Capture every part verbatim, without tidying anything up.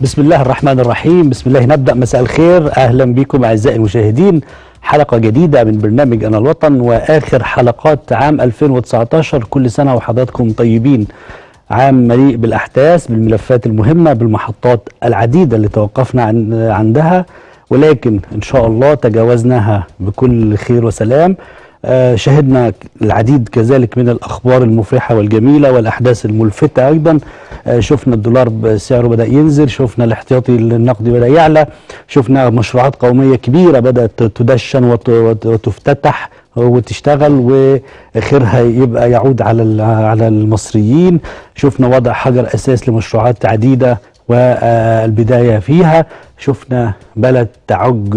بسم الله الرحمن الرحيم. بسم الله نبدأ. مساء الخير، أهلا بكم أعزائي المشاهدين. حلقة جديدة من برنامج أنا الوطن وآخر حلقات عام ألفين وتسعتاشر. كل سنة وحضراتكم طيبين. عام مليء بالأحداث، بالملفات المهمة، بالمحطات العديدة اللي توقفنا عن عندها، ولكن إن شاء الله تجاوزناها بكل خير وسلام. آه شهدنا العديد كذلك من الأخبار المفرحة والجميلة والأحداث الملفتة أيضا. آه شفنا الدولار سعره بدأ ينزل، شفنا الاحتياطي النقدي بدأ يعلى، شفنا مشروعات قومية كبيرة بدأت تدشن وتفتتح وتشتغل وخيرها يبقى يعود على على المصريين. شفنا وضع حجر أساس لمشروعات عديدة والبداية فيها. شفنا بلد تعج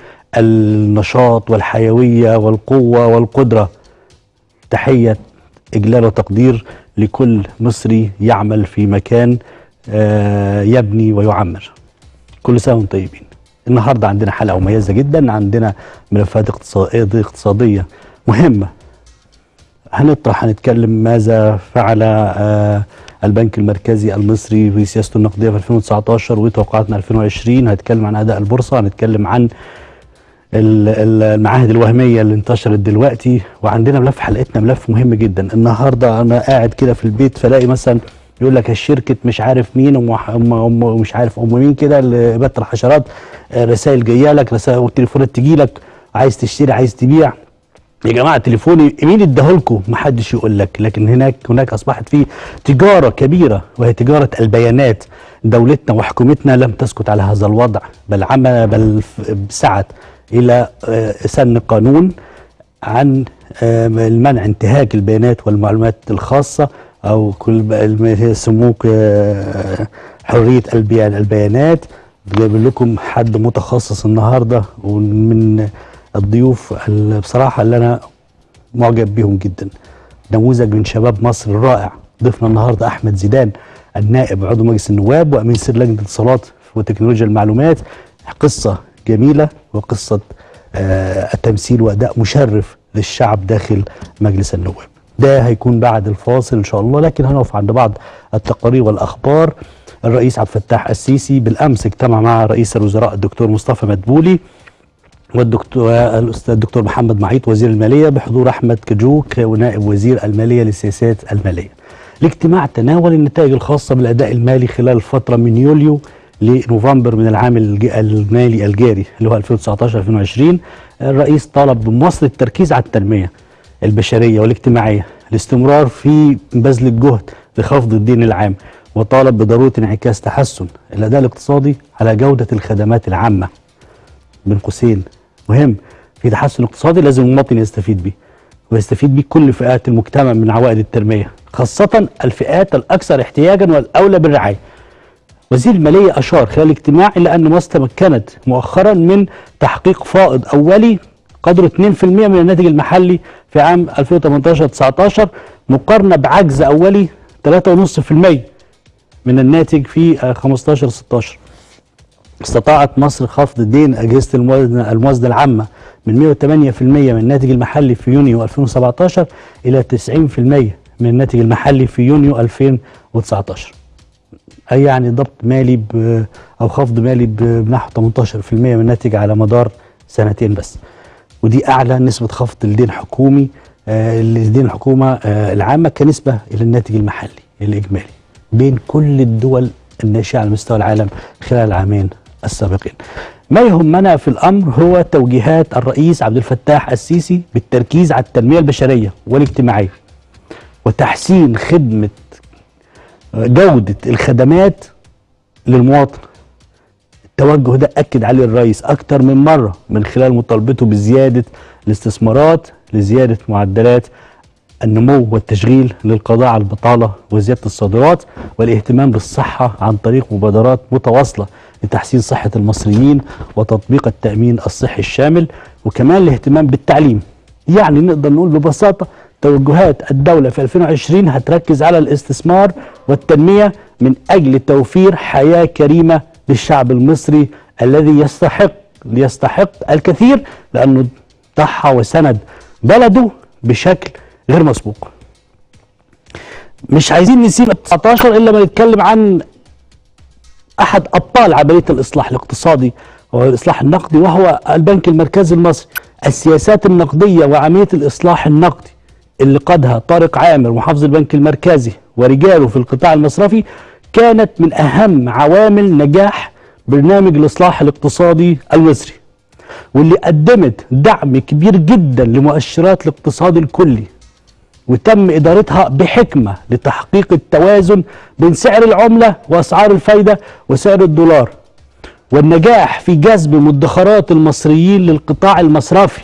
بالنشاط والحيوية والقوة والقدرة. تحية إجلال وتقدير لكل مصري يعمل في مكان يبني ويعمر. كل سنة وانتم طيبين. النهارده عندنا حلقة مميزة جدا، عندنا ملفات اقتصادية اقتصادية مهمة. هنطرح هنتكلم ماذا فعل آه البنك المركزي المصري في سياسته النقدية في ألفين وتسعتاشر وتوقعاتنا ألفين وعشرين. هنتكلم عن أداء البورصة، هنتكلم عن المعاهد الوهمية اللي انتشرت دلوقتي، وعندنا ملف حلقتنا ملف مهم جدا. النهارده أنا قاعد كده في البيت فلاقي مثلا يقول لك الشركة مش عارف مين ومش عارف أم مين كده لإبادة الحشرات، رسائل جايه لك، رسائل والتليفونات تجي لك، عايز تشتري عايز تبيع. يا جماعه تليفوني مين اداهولكم؟ ما حدش يقول لك، لكن هناك هناك اصبحت في تجاره كبيره وهي تجاره البيانات. دولتنا وحكومتنا لم تسكت على هذا الوضع، بل عمل بل سعت الى سن قانون عن المنع انتهاك البيانات والمعلومات الخاصه، او كل يسموه حريه البيانات. جايب لكم حد متخصص النهارده ومن الضيوف بصراحه اللي انا معجب بيهم جدا، نموذج من شباب مصر الرائع. ضيفنا النهارده احمد زيدان، النائب عضو مجلس النواب وامين سر لجنه الاتصالات وتكنولوجيا المعلومات. قصه جميله وقصه آه التمثيل واداء مشرف للشعب داخل مجلس النواب. ده هيكون بعد الفاصل ان شاء الله، لكن هنقف عند بعض التقارير والاخبار. الرئيس عبد الفتاح السيسي بالامس اجتمع مع رئيس الوزراء الدكتور مصطفى مدبولي والدكتور الاستاذ الدكتور محمد معيط وزير الماليه بحضور احمد كجوك ونائب وزير الماليه للسياسات الماليه. الاجتماع تناول النتائج الخاصه بالاداء المالي خلال الفتره من يوليو لنوفمبر من العام المالي الجاري اللي هو ألفين وتسعتاشر ألفين وعشرين. الرئيس طالب بمواصله التركيز على التنميه البشريه والاجتماعيه، الاستمرار في بذل الجهد لخفض الدين العام، وطالب بضروره انعكاس تحسن الاداء الاقتصادي على جوده الخدمات العامه. بين قوسين مهم، في تحسن اقتصادي لازم المواطن يستفيد بيه، ويستفيد بيه كل فئات المجتمع من عوائد التنميه، خاصه الفئات الاكثر احتياجا والاولى بالرعايه. وزير الماليه اشار خلال الاجتماع الى ان مصر تمكنت مؤخرا من تحقيق فائض اولي قدره اتنين في المية من الناتج المحلي في عام ألفين وتمنتاشر تسعتاشر، مقارنه بعجز اولي تلاتة فاصلة خمسة في المية من الناتج في خمستاشر ستاشر. استطاعت مصر خفض دين اجهزه الموازنه الموازنه العامه من مية وتمانية في المية من الناتج المحلي في يونيو ألفين وسبعتاشر الى تسعين في المية من الناتج المحلي في يونيو ألفين وتسعتاشر. اي يعني ضبط مالي او خفض مالي بنحو تمنتاشر في المية من الناتج على مدار سنتين بس. ودي اعلى نسبه خفض الدين الحكومي آه الدين الحكومه آه العامه كنسبه الى الناتج المحلي الاجمالي بين كل الدول الناشئه على مستوى العالم خلال العامين السابقين. ما يهمنا في الامر هو توجيهات الرئيس عبد الفتاح السيسي بالتركيز على التنميه البشريه والاجتماعيه وتحسين خدمه جوده الخدمات للمواطن. التوجه ده أكد عليه الرئيس أكتر من مرة من خلال مطالبته بزيادة الاستثمارات لزيادة معدلات النمو والتشغيل للقضاء على البطالة وزيادة الصادرات والاهتمام بالصحة عن طريق مبادرات متواصلة لتحسين صحة المصريين وتطبيق التأمين الصحي الشامل، وكمان الاهتمام بالتعليم. يعني نقدر نقول ببساطة توجهات الدولة في ألفين وعشرين هتركز على الاستثمار والتنمية من أجل توفير حياة كريمة للشعب المصري الذي يستحق يستحق الكثير، لأنه ضحى وسند بلده بشكل غير مسبوق. مش عايزين نسيب تسعتاشر إلا ما نتكلم عن أحد أبطال عملية الإصلاح الاقتصادي والإصلاح النقدي وهو البنك المركزي المصري. السياسات النقدية وعملية الإصلاح النقدي اللي قادها طارق عامر محافظ البنك المركزي ورجاله في القطاع المصرفي كانت من أهم عوامل نجاح برنامج الإصلاح الاقتصادي المصري، واللي قدمت دعم كبير جدا لمؤشرات الاقتصاد الكلي، وتم إدارتها بحكمة لتحقيق التوازن بين سعر العملة وأسعار الفايدة وسعر الدولار، والنجاح في جذب مدخرات المصريين للقطاع المصرفي،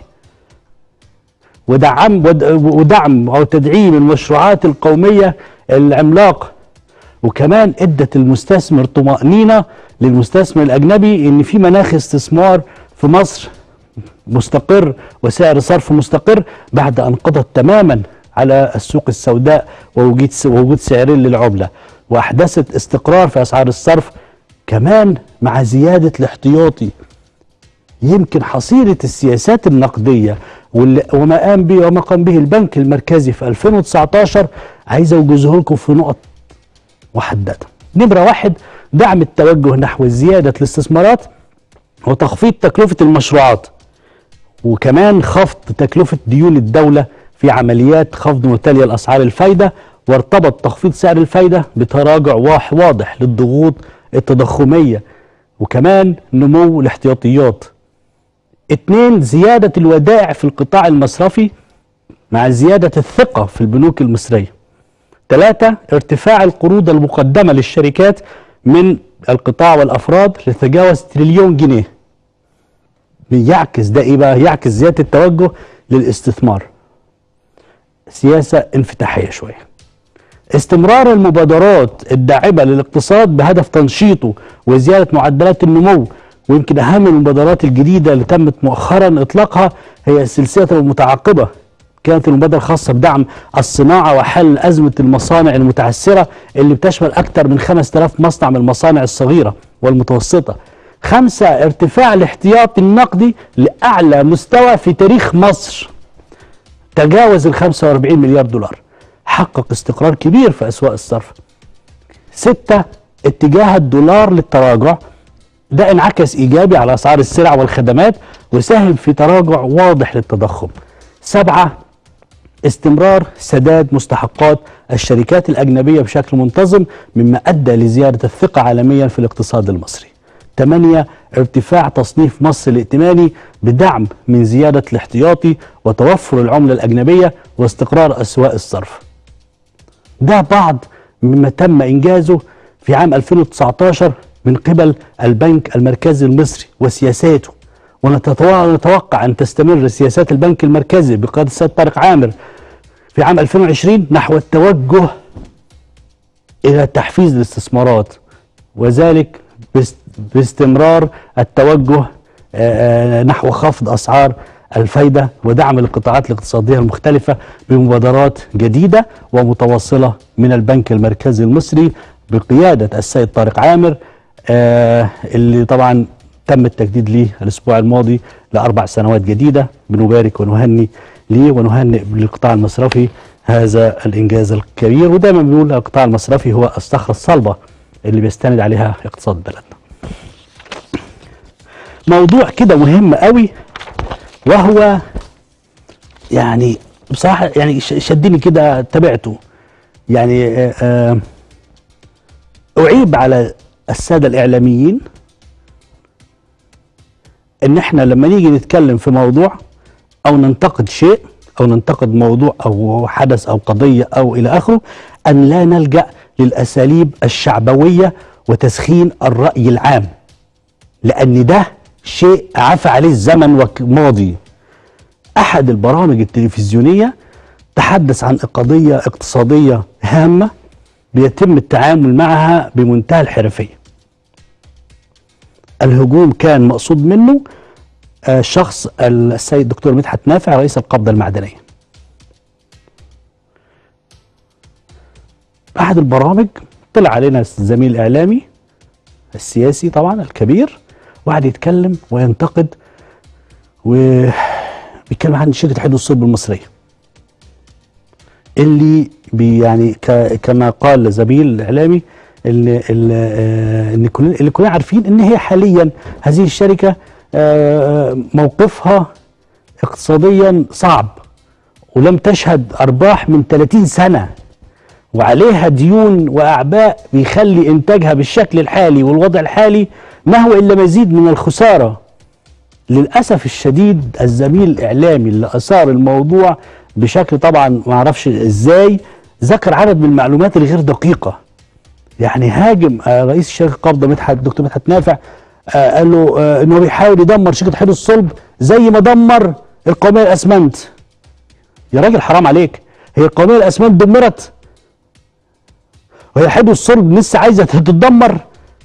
ودعم ودعم أو تدعيم المشروعات القومية العملاقة. وكمان ادت المستثمر طمأنينة للمستثمر الأجنبي إن في مناخ استثمار في مصر مستقر وسعر صرف مستقر بعد أن قضت تماما على السوق السوداء ووجود ووجود سعرين للعملة، وأحدثت استقرار في أسعار الصرف كمان مع زيادة الاحتياطي. يمكن حصيلة السياسات النقدية وما قام به وما قام به البنك المركزي في ألفين وتسعتاشر عايز اوجزه لكم في نقط محددة. نمرة واحد، دعم التوجه نحو زيادة الاستثمارات وتخفيض تكلفة المشروعات، وكمان خفض تكلفة ديون الدولة في عمليات خفض متتالية الأسعار الفايدة، وارتبط تخفيض سعر الفايدة بتراجع واضح للضغوط التضخمية، وكمان نمو الاحتياطيات. اتنين، زيادة الودائع في القطاع المصرفي مع زيادة الثقة في البنوك المصرية. ثلاثة، ارتفاع القروض المقدمة للشركات من القطاع والأفراد لتجاوز تريليون جنيه. بيعكس ده ايه بقى؟ يعكس زيادة التوجه للاستثمار. سياسة انفتاحية شوية. استمرار المبادرات الداعمة للاقتصاد بهدف تنشيطه وزيادة معدلات النمو، ويمكن أهم المبادرات الجديدة اللي تمت مؤخرا إطلاقها هي السلسلة المتعاقبة. كانت المبادرة الخاصة بدعم الصناعة وحل أزمة المصانع المتعثرة اللي بتشمل أكثر من خمسة آلاف مصنع من المصانع الصغيرة والمتوسطة. خمسة، ارتفاع الاحتياطي النقدي لأعلى مستوى في تاريخ مصر، تجاوز ال خمسة وأربعين مليار دولار، حقق استقرار كبير في أسواق الصرف. ستة، اتجاه الدولار للتراجع، ده انعكس إيجابي على أسعار السلع والخدمات وساهم في تراجع واضح للتضخم. سبعة، استمرار سداد مستحقات الشركات الأجنبية بشكل منتظم مما أدى لزيادة الثقة عالميا في الاقتصاد المصري. ثمانية، ارتفاع تصنيف مصر الائتماني بدعم من زيادة الاحتياطي وتوفر العملة الأجنبية واستقرار أسواق الصرف. ده بعض مما تم إنجازه في عام ألفين وتسعتاشر من قبل البنك المركزي المصري وسياساته، ونتوقع أن تستمر سياسات البنك المركزي بقيادة السيد طارق عامر في عام ألفين وعشرين نحو التوجه إلى تحفيز الاستثمارات، وذلك باستمرار التوجه نحو خفض أسعار الفايدة ودعم القطاعات الاقتصادية المختلفة بمبادرات جديدة ومتواصلة من البنك المركزي المصري بقيادة السيد طارق عامر، اللي طبعا تم التجديد ليه الأسبوع الماضي لأربع سنوات جديدة. بنبارك ونهني ليه ونهنئ للقطاع المصرفي هذا الإنجاز الكبير. ودايما بنقول القطاع المصرفي هو الصخرة الصلبة اللي بيستند عليها اقتصاد بلدنا. موضوع كده مهم قوي، وهو يعني بصراحة يعني شدني كده تابعته. يعني أعيب على السادة الإعلاميين إن إحنا لما نيجي نتكلم في موضوع أو ننتقد شيء أو ننتقد موضوع أو حدث أو قضية أو إلى آخره، أن لا نلجأ للأساليب الشعبوية وتسخين الرأي العام، لأن ده شيء عفى عليه الزمن وماضي. أحد البرامج التلفزيونية تحدث عن قضية اقتصادية هامة بيتم التعامل معها بمنتهى الحرفية. الهجوم كان مقصود منه شخص السيد الدكتور مدحت نافع رئيس القبضة المعدنية. أحد البرامج طلع علينا الزميل الإعلامي السياسي طبعا الكبير، وقعد يتكلم وينتقد وبيتكلم عن شركة حديد والصلب المصرية، اللي بي يعني كما قال زميل الإعلامي اللي اللي كلنا اللي كلنا عارفين ان هي حاليا هذه الشركه موقفها اقتصاديا صعب، ولم تشهد ارباح من ثلاثين سنه، وعليها ديون واعباء بيخلي انتاجها بالشكل الحالي والوضع الحالي ما هو الا مزيد من الخساره. للاسف الشديد الزميل الاعلامي اللي اثار الموضوع بشكل طبعا ما اعرفش ازاي ذكر عدد من المعلومات الغير دقيقه. يعني هاجم رئيس الشركه قبضه مدحت الدكتور مدحت نافع، قال له انه بيحاول يدمر شركه حدو الصلب زي ما دمر القوميه الاسمنت. يا راجل حرام عليك، هي القوميه الاسمنت دمرت وهي حدو الصلب لسه عايزه تتدمر؟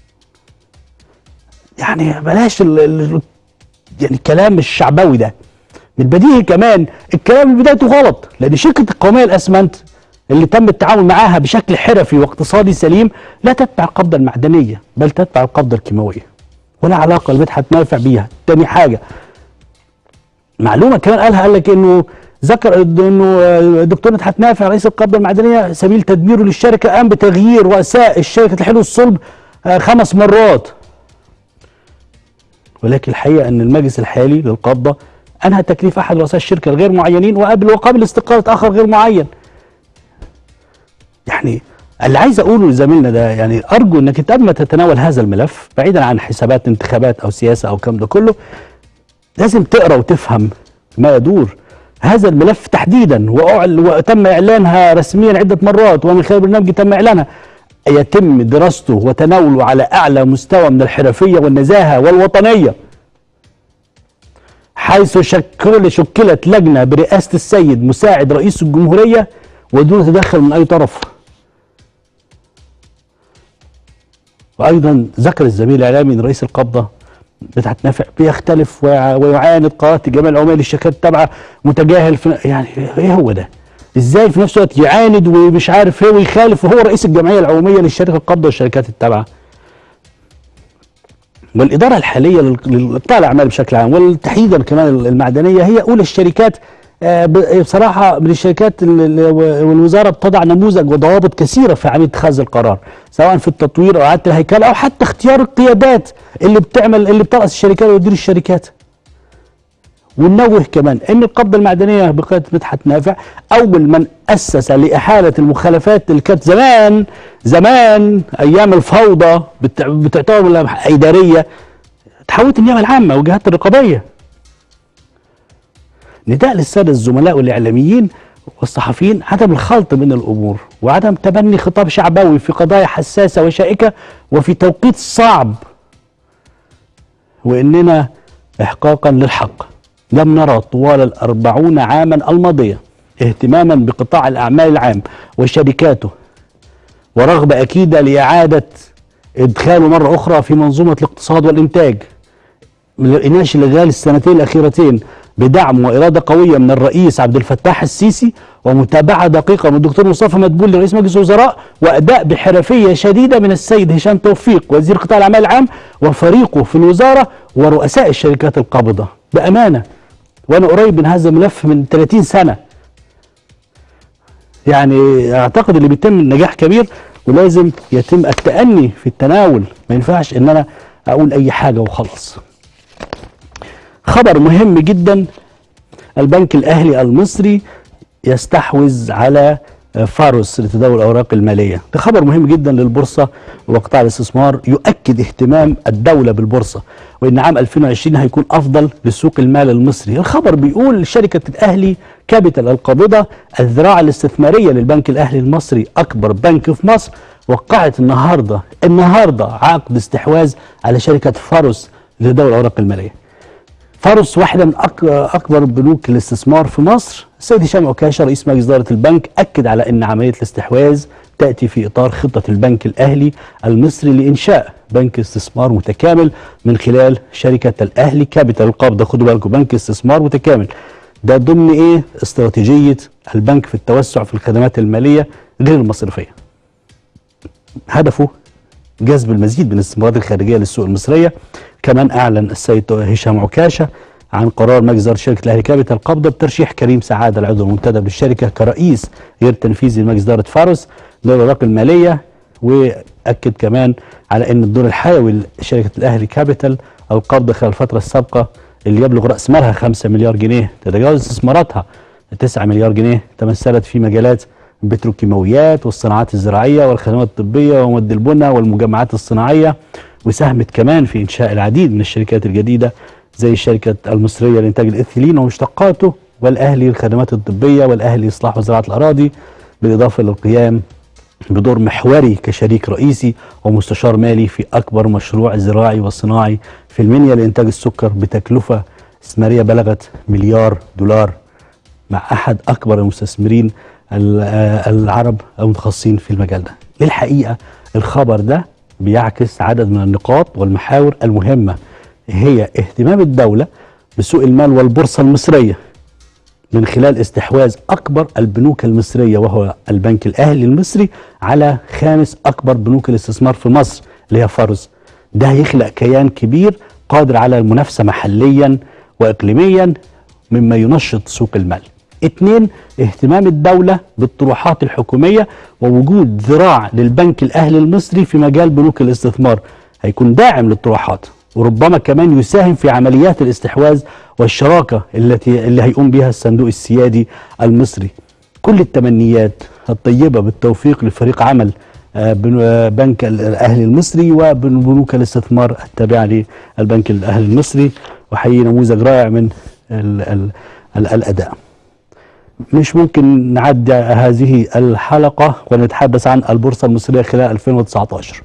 يعني بلاش ال ال يعني الكلام الشعبوي ده. من البديهي كمان الكلام من بدايته غلط، لان شركه القوميه الاسمنت اللي تم التعامل معاها بشكل حرفي واقتصادي سليم لا تتبع القبضه المعدنيه بل تتبع القبضه الكيماويه، ولا علاقه لمدحت نافع بيها. تاني حاجه، معلومه كمان قالها، قال لك انه ذكر انه الدكتور مدحت نافع رئيس القبضه المعدنيه سبيل تدميره للشركه قام بتغيير رؤساء الشركه الحدو الصلب خمس مرات. ولكن الحقيقه ان المجلس الحالي للقبضه انهى تكليف احد رؤساء الشركه الغير معينين وقبل وقابل استقاله اخر غير معين. يعني اللي عايز اقوله لزميلنا ده، يعني ارجو انك انت قبل ما تتناول هذا الملف بعيدا عن حسابات انتخابات او سياسه او الكلام ده كله، لازم تقرا وتفهم ما يدور. هذا الملف تحديدا وتم اعلانها رسميا عده مرات، ومن خلال برنامجي تم اعلانها، يتم دراسته وتناوله على اعلى مستوى من الحرفيه والنزاهه والوطنيه، حيث شكل شكلت لجنه برئاسه السيد مساعد رئيس الجمهوريه ودون تدخل من اي طرف. وايضا ذكر الزميل الاعلامي ان رئيس القبضه مدحت نافع بيختلف ويعاند قرارات الجمعيه العموميه للشركات التابعه، متجاهل في يعني ايه هو ده؟ ازاي في نفس الوقت يعاند ومش عارف ايه ويخالف وهو رئيس الجمعيه العموميه للشركه القابضه والشركات التابعه؟ والاداره الحاليه لقطاع الاعمال بشكل عام وتحديدا كمان المعدنيه هي اولى الشركات بصراحه من الشركات. والوزاره بتضع نموذج وضوابط كثيره في عمليه اتخاذ القرار، سواء في التطوير او اعاده الهيكله او حتى اختيار القيادات اللي بتعمل اللي بترأس الشركات وتدير الشركات. وننوه كمان ان القبضه المعدنيه بقياده مدحت نافع اول من اسس لاحاله المخالفات اللي كانت زمان زمان ايام الفوضى بتعتبر اداريه، تحولت النيابه العامه والجهات الرقابيه. نداء للساده الزملاء والاعلاميين والصحفيين عدم الخلط بين الامور وعدم تبني خطاب شعبوي في قضايا حساسه وشائكه وفي توقيت صعب، واننا احقاقا للحق لم نرى طوال الأربعون عاما الماضية اهتماما بقطاع الأعمال العام وشركاته ورغبة أكيدة لإعادة إدخاله مرة أخرى في منظومة الاقتصاد والإنتاج، من الإناش اللي غال السنتين الأخيرتين بدعم وإرادة قوية من الرئيس عبد الفتاح السيسي ومتابعة دقيقة من الدكتور مصطفى مدبولي رئيس مجلس الوزراء، وأداء بحرفية شديدة من السيد هشام توفيق وزير قطاع الأعمال العام وفريقه في الوزارة ورؤساء الشركات القابضة. بأمانة وأنا قريب من هذا الملف من ثلاثين سنة، يعني أعتقد اللي بيتم النجاح كبير ولازم يتم التأني في التناول، ما ينفعش إن أنا أقول أي حاجة وخلاص. خبر مهم جدا، البنك الأهلي المصري يستحوذ على فاروس لتداول الأوراق المالية. ده خبر مهم جدا للبورصة وقطاع الاستثمار، يؤكد اهتمام الدولة بالبورصة وإن عام ألفين وعشرين هيكون أفضل لسوق المال المصري. الخبر بيقول شركة الأهلي كابيتال القابضة الذراع الاستثمارية للبنك الأهلي المصري أكبر بنك في مصر وقعت النهاردة النهاردة عقد استحواذ على شركة فاروس لتداول الأوراق المالية. فاروس واحدة من أكبر بنوك الاستثمار في مصر. السيد هشام عكاشة رئيس مجلس إدارة البنك أكد على أن عملية الاستحواذ تأتي في إطار خطة البنك الأهلي المصري لإنشاء بنك استثمار متكامل من خلال شركة الأهلي كابيتال القابضة. خدوا بالكم، بنك استثمار متكامل ده ضمن إيه؟ استراتيجية البنك في التوسع في الخدمات المالية غير المصرفية. هدفه جذب المزيد من الاستثمارات الخارجية للسوق المصرية. كمان أعلن السيد هشام عكاشة عن قرار مجلس إدارة شركة الأهلي كابيتال القابضة بترشيح كريم سعادة العضو المنتدب للشركة كرئيس غير تنفيذي لمجلس إدارة فاروس للأوراق المالية، و اكد كمان على ان الدور الحيوي لشركه الاهلي كابيتال القبض خلال الفتره السابقه اللي يبلغ راس مالها خمسة مليار جنيه، تتجاوز استثماراتها تسعة مليار جنيه، تمثلت في مجالات البتروكيماويات والصناعات الزراعيه والخدمات الطبيه ومواد البناء والمجمعات الصناعيه، وساهمت كمان في انشاء العديد من الشركات الجديده زي الشركه المصريه لانتاج الايثيلين ومشتقاته، والاهلي للخدمات الطبيه، والاهلي لاصلاح وزراعه الاراضي، بالاضافه للقيام بدور محوري كشريك رئيسي ومستشار مالي في اكبر مشروع زراعي وصناعي في المنيا لانتاج السكر بتكلفه استثماريه بلغت مليار دولار، مع احد اكبر المستثمرين العرب المتخصصين في المجال ده. للحقيقه الخبر ده بيعكس عدد من النقاط والمحاور المهمه، هي اهتمام الدوله بسوق المال والبورصه المصريه من خلال استحواذ أكبر البنوك المصرية وهو البنك الأهلي المصري على خامس أكبر بنوك الاستثمار في مصر اللي هي فارس. ده هيخلق كيان كبير قادر على المنافسة محليا وإقليميا مما ينشط سوق المال. اتنين، اهتمام الدولة بالطروحات الحكومية ووجود ذراع للبنك الأهلي المصري في مجال بنوك الاستثمار هيكون داعم للطروحات، وربما كمان يساهم في عمليات الاستحواذ والشراكة التي اللي هيقوم بها الصندوق السيادي المصري. كل التمنيات الطيبة بالتوفيق لفريق عمل بنك الأهلي المصري وبنوك الاستثمار التابعة للبنك الأهلي المصري، وحقيقي نموذج رائع من ال ال ال الأداء. مش ممكن نعدي هذه الحلقة ونتحدث عن البورصة المصرية خلال ألفين وتسعتاشر.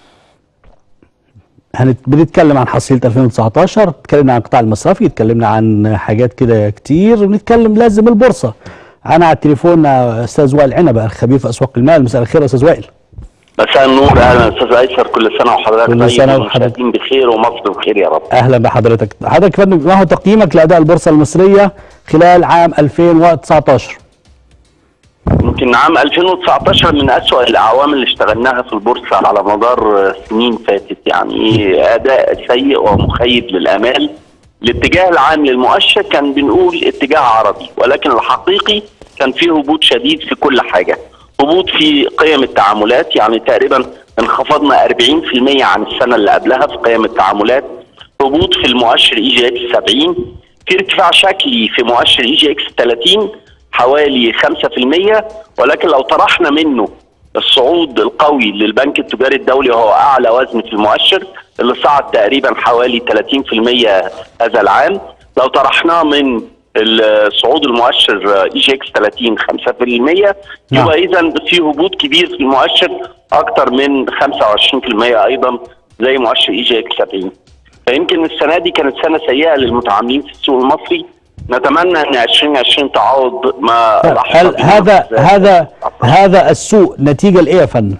بنتكلم عن حصيلة ألفين وتسعتاشر، اتكلمنا عن القطاع المصرفي، اتكلمنا عن حاجات كده كتير، ونتكلم لازم البورصة. أنا على التليفون أستاذ وائل عنبة الخبير في أسواق المال. مساء الخير يا أستاذ وائل. مساء النور، أهلا أستاذ أيسر، كل سنة وحضرتك كل سنة وحضرتك بخير ومصر بخير يا رب. أهلا بحضرتك. حضرتك يا فندم ما هو تقييمك لأداء البورصة المصرية خلال عام ألفين وتسعتاشر؟ يمكن عام ألفين وتسعتاشر من أسوأ الأعوام اللي اشتغلناها في البورصة على مدار سنين فاتت، يعني أداء سيء ومخيب للآمال. الاتجاه العام للمؤشر كان بنقول اتجاه عرضي، ولكن الحقيقي كان فيه هبوط شديد في كل حاجة. هبوط في قيم التعاملات، يعني تقريبا انخفضنا أربعين بالمئة عن السنة اللي قبلها في قيم التعاملات. هبوط في المؤشر اي جي اكس سبعين، في ارتفاع شكلي في مؤشر اي جي اكس ثلاثين حوالي خمسة بالمئة، ولكن لو طرحنا منه الصعود القوي للبنك التجاري الدولي وهو اعلى وزن في المؤشر اللي صعد تقريبا حوالي ثلاثين بالمئة هذا العام، لو طرحناه من صعود المؤشر اي جي اكس ثلاثين خمسة بالمئة يبقى اذا في هبوط كبير في المؤشر اكثر من خمسة وعشرين بالمئة ايضا زي مؤشر اي جي اكس سبعين. فيمكن السنه دي كانت سنه سيئه للمتعاملين في السوق المصري. نتمنى ان ألفين وعشرين تعوض ما هل هذا هذا هذا السوء نتيجه لايه يا فندم؟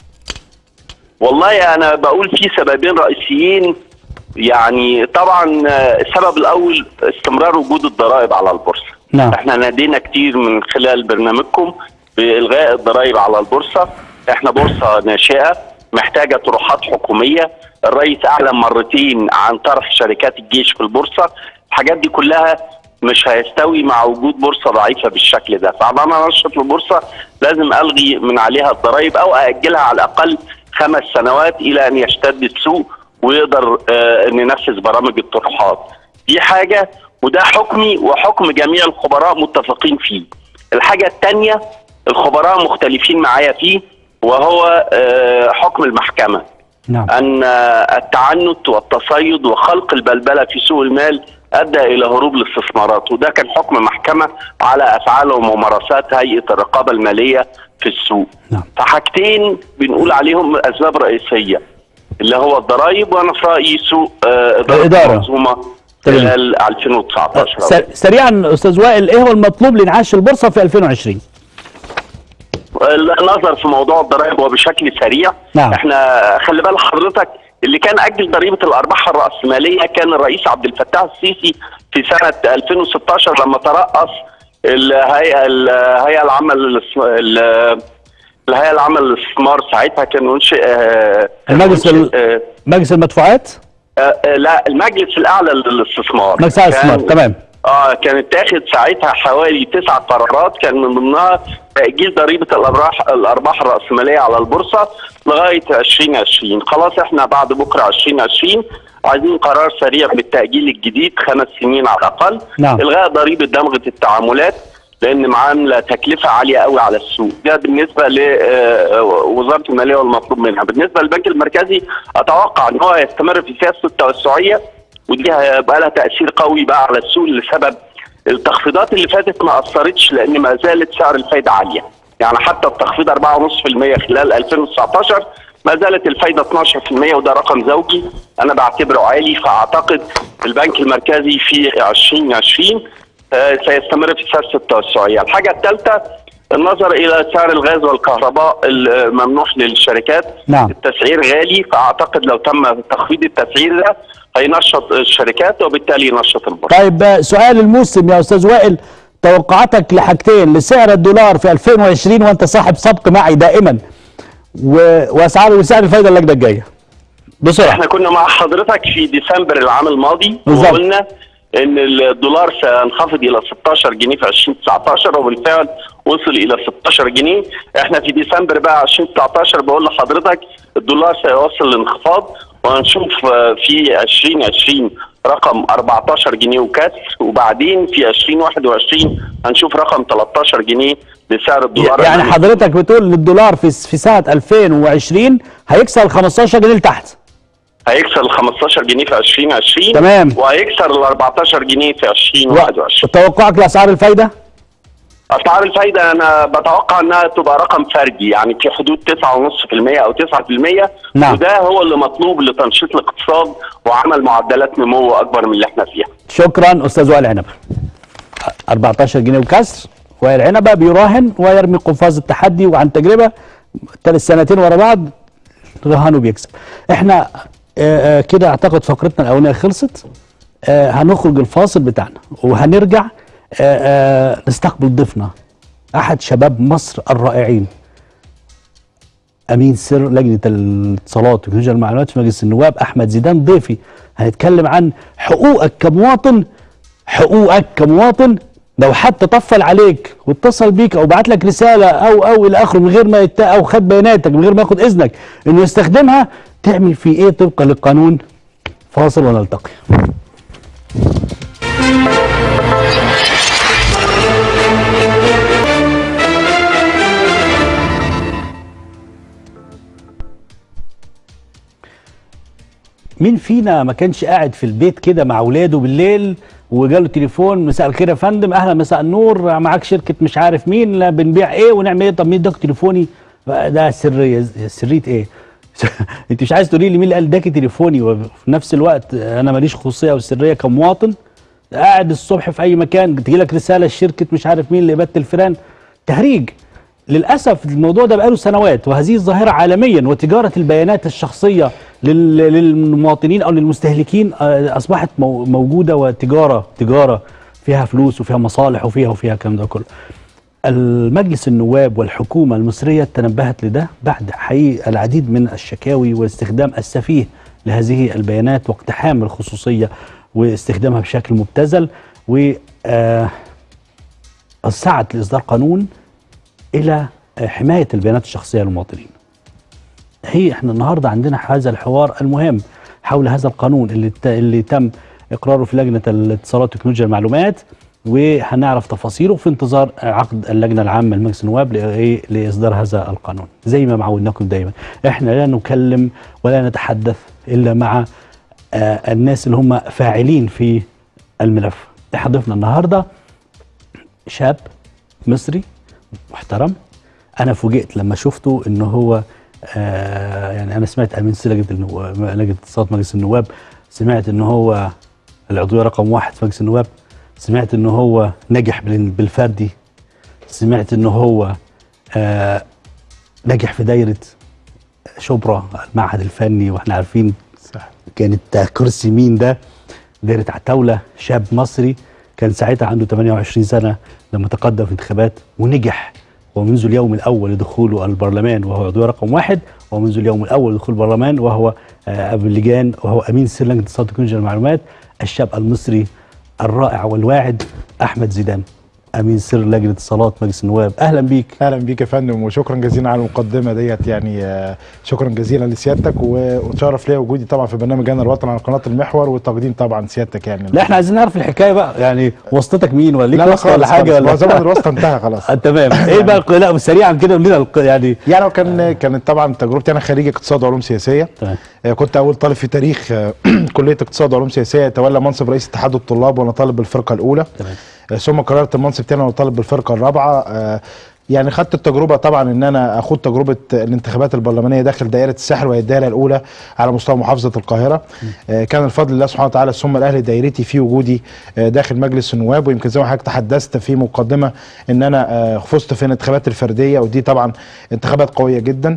والله انا بقول في سببين رئيسيين. يعني طبعا السبب الاول استمرار وجود الضرائب على البورصه. نعم. احنا نادينا كتير من خلال برنامجكم بالغاء الضرائب على البورصه. احنا بورصه ناشئه محتاجه طروحات حكوميه. الرئيس اعلن مرتين عن طرح شركات الجيش في البورصه. الحاجات دي كلها مش هيستوي مع وجود بورصه ضعيفه بالشكل ده، فعندما انشط البورصه لازم الغي من عليها الضرائب او اجلها على الاقل خمس سنوات الى ان يشتد السوق ويقدر آه ننفذ برامج الطروحات. دي حاجه، وده حكمي وحكم جميع الخبراء متفقين فيه. الحاجه الثانيه الخبراء مختلفين معايا فيه، وهو آه حكم المحكمه. نعم. ان التعنت والتصيد وخلق البلبله في سوق المال ادى الى هروب الاستثمارات، وده كان حكم محكمه على افعال وممارسات هيئه الرقابه الماليه في السوق. نعم. فحاجتين بنقول عليهم اسباب رئيسيه اللي هو الضرائب، وانا في رايي سوء اداره المنظومه خلال ألفين وتسعتاشر. سريعا استاذ وائل، ايه هو المطلوب لانعاش البورصه في ألفين وعشرين؟ النظر في موضوع الضرائب وبشكل سريع. نعم. احنا خلي بال حضرتك اللي كان اجل ضريبه الارباح الراسماليه كان الرئيس عبد الفتاح السيسي في سنه ألفين وستاشر لما ترأس الهيئه الهيئه العامه الهيئه العامه للاستثمار. ساعتها كان انشئ المجلس مجلس المدفوعات؟ لا، المجلس الاعلى للاستثمار. مجلس الاستثمار، تمام. اه كانت تاخد ساعتها حوالي تسع قرارات، كان من ضمنها تأجيل ضريبة الأرباح الأرباح الرأسمالية على البورصة لغاية ألفين وعشرين. خلاص احنا بعد بكرة ألفين وعشرين عايزين قرار سريع بالتأجيل الجديد خمس سنين على الأقل. نعم. إلغاء ضريبة دمغة التعاملات لأن معاملة تكلفة عالية قوي على السوق، ده بالنسبة لوزارة المالية والمطلوب منها. بالنسبة للبنك المركزي أتوقع أن هو يستمر في سياسته التوسعية، ودي هيبقى لها تأثير قوي بقى على السوق لسبب التخفيضات اللي فاتت ما أثرتش لأن ما زالت سعر الفايدة عالية. يعني حتى التخفيض أربعة فاصلة خمسة بالمئة خلال ألفين وتسعتاشر ما زالت الفايدة اثناشر بالمئة، وده رقم زوجي أنا بعتبره عالي. فأعتقد البنك المركزي في ألفين وعشرين آه سيستمر في سياسة التوسعية. الحاجة الثالثة النظر إلى سعر الغاز والكهرباء الممنوح للشركات. نعم. التسعير غالي، فأعتقد لو تم تخفيض التسعير ده هينشط الشركات وبالتالي ينشط البورصة. طيب سؤال الموسم يا استاذ وائل، توقعاتك لحاجتين، لسعر الدولار في ألفين وعشرين وانت صاحب سبق معي دائما، واسعار وسعر الفايده اللجنه الجايه بسرعه. احنا كنا مع حضرتك في ديسمبر العام الماضي بالزبط. وقلنا ان الدولار سينخفض الى ستاشر جنيه في ألفين وتسعتاشر وبالفعل وصل الى ستاشر جنيه. احنا في ديسمبر بقى ألفين وتسعتاشر بقول لحضرتك الدولار سيوصل لانخفاض، وهنشوف في ألفين وعشرين رقم أربعتاشر جنيه وكسر، وبعدين في ألفين وواحد وعشرين هنشوف رقم تلتاشر جنيه لسعر الدولار. يعني حضرتك بتقول ان الدولار في في سنه ألفين وعشرين هيكسر ال خمستاشر جنيه لتحت؟ هيكسر ال خمستاشر جنيه في ألفين وعشرين. تمام. وهيكسر ال أربعتاشر جنيه في ألفين وواحد وعشرين. توقعك لاسعار الفايده؟ اسعار الفايده انا بتوقع انها تبقى رقم فردي، يعني في حدود تسعة فاصلة خمسة بالمئة او تسعة بالمئة. نعم. وده هو اللي مطلوب لتنشيط الاقتصاد وعمل معدلات نمو اكبر من اللي احنا فيها. شكرا استاذ وائل عنبه. أربعتاشر جنيه وكسر. وائل عنبه بيراهن ويرمي قفاز التحدي وعن تجربه ثلاث سنتين ورا بعض رهان وبيكسب. احنا آه كده اعتقد فقرتنا الاولانيه خلصت. آه هنخرج الفاصل بتاعنا وهنرجع آه آه نستقبل ضيفنا احد شباب مصر الرائعين، امين سر لجنه الاتصالات وتكنولوجيا المعلومات في مجلس النواب، احمد زيدان ضيفي. هنتكلم عن حقوقك كمواطن، حقوقك كمواطن لو حد طفل عليك واتصل بيك او بعت لك رساله او او الى اخره من غير ما يت... او خد بياناتك من غير ما ياخد اذنك انه يستخدمها، تعمل فيه ايه طبقا للقانون؟ فاصل ونلتقي. مين فينا ما كانش قاعد في البيت كده مع اولاده بالليل وجاله تليفون مساء الخير يا فندم، اهلا مساء النور، معاك شركه مش عارف مين، لا بنبيع ايه ونعمل ايه، طب مين اداك تليفوني؟ ده سريه. سريه ايه؟ انت مش عايز تقولي لي مين اللي قال اداكي تليفوني وفي نفس الوقت انا ماليش خصوصيه او سريه كمواطن؟ قاعد الصبح في اي مكان تجي لك رساله شركه مش عارف مين لاباده الفيران. تهريج. للاسف الموضوع ده بقاله سنوات، وهذه الظاهره عالميا، وتجاره البيانات الشخصيه للمواطنين او للمستهلكين اصبحت موجوده، وتجاره تجاره فيها فلوس وفيها مصالح وفيها وفيها الكلام ده كله. المجلس النواب والحكومه المصريه تنبهت لده بعد حقيقه العديد من الشكاوي والاستخدام السفيه لهذه البيانات واقتحام الخصوصيه واستخدامها بشكل مبتذل، و سعت لاصدار قانون الى حمايه البيانات الشخصيه للمواطنين. هي احنا النهارده عندنا هذا الحوار المهم حول هذا القانون اللي اللي تم اقراره في لجنه الاتصالات وتكنولوجيا المعلومات، وهنعرف تفاصيله في انتظار عقد اللجنه العامه لمجلس النواب لاصدار هذا القانون. زي ما معودناكم دايما احنا لا نكلم ولا نتحدث الا مع آه الناس اللي هم فاعلين في الملف. احنا ضيفنا النهارده شاب مصري محترم. انا فوجئت لما شفته انه هو آه يعني انا سمعت امين سر لجنه النواب لجنه اتصالات مجلس النواب، سمعت انه هو العضويه رقم واحد في مجلس النواب، سمعت انه هو نجح بالفردي، سمعت انه هو آه نجح في دايره شبرا المعهد الفني، واحنا عارفين صح كانت كرسي مين ده، دايره عتاوله. شاب مصري كان ساعتها عنده ثمانية وعشرين سنه لما تقدم في انتخابات ونجح، ومنذ اليوم الاول لدخوله البرلمان وهو عضو رقم واحد، ومنذ اليوم الاول لدخول البرلمان وهو آه ابو اللجان، وهو امين سر لجنه اتصالات وتكنولوجيا المعلومات. الشاب المصري الرائع والواعد احمد زيدان، امين سر لجنه اتصالات مجلس النواب. اهلا بيك. اهلا بيك يا فندم، وشكرا جزيلا على المقدمه ديت، يعني شكرا جزيلا لسيادتك، واتشرف ليا وجودي طبعا في برنامج انا الوطن على قناه المحور، وتقديم طبعا سيادتك. يعني لا احنا عايزين نعرف الحكايه بقى، يعني واسطتك مين ولا ليك واسطه ولا حاجه ولا زمن الواسطه انتهى خلاص. تمام. ايه بقى؟ لا سريعا كده قول لنا يعني. يعني كان كانت طبعا تجربتي، انا خريج اقتصاد وعلوم سياسيه. تمام. كنت اول طالب في تاريخ كليه اقتصاد وعلوم سياسيه يتولى منصب رئيس اتحاد الطلاب، وانا طالب بالفرقه الاولى. تمام. ثم قررت المنصب تاني وانا طالب بالفرقه الرابعه. يعني خدت التجربه طبعا ان انا اخد تجربه الانتخابات البرلمانيه داخل دائره الساحل، وهي الدائره الاولى على مستوى محافظه القاهره. م. كان الفضل لله سبحانه وتعالى ثم الاهل دايرتي في وجودي داخل مجلس النواب، ويمكن زي ما حضرتك تحدثت في مقدمه ان انا فزت في الانتخابات الفرديه، ودي طبعا انتخابات قويه جدا.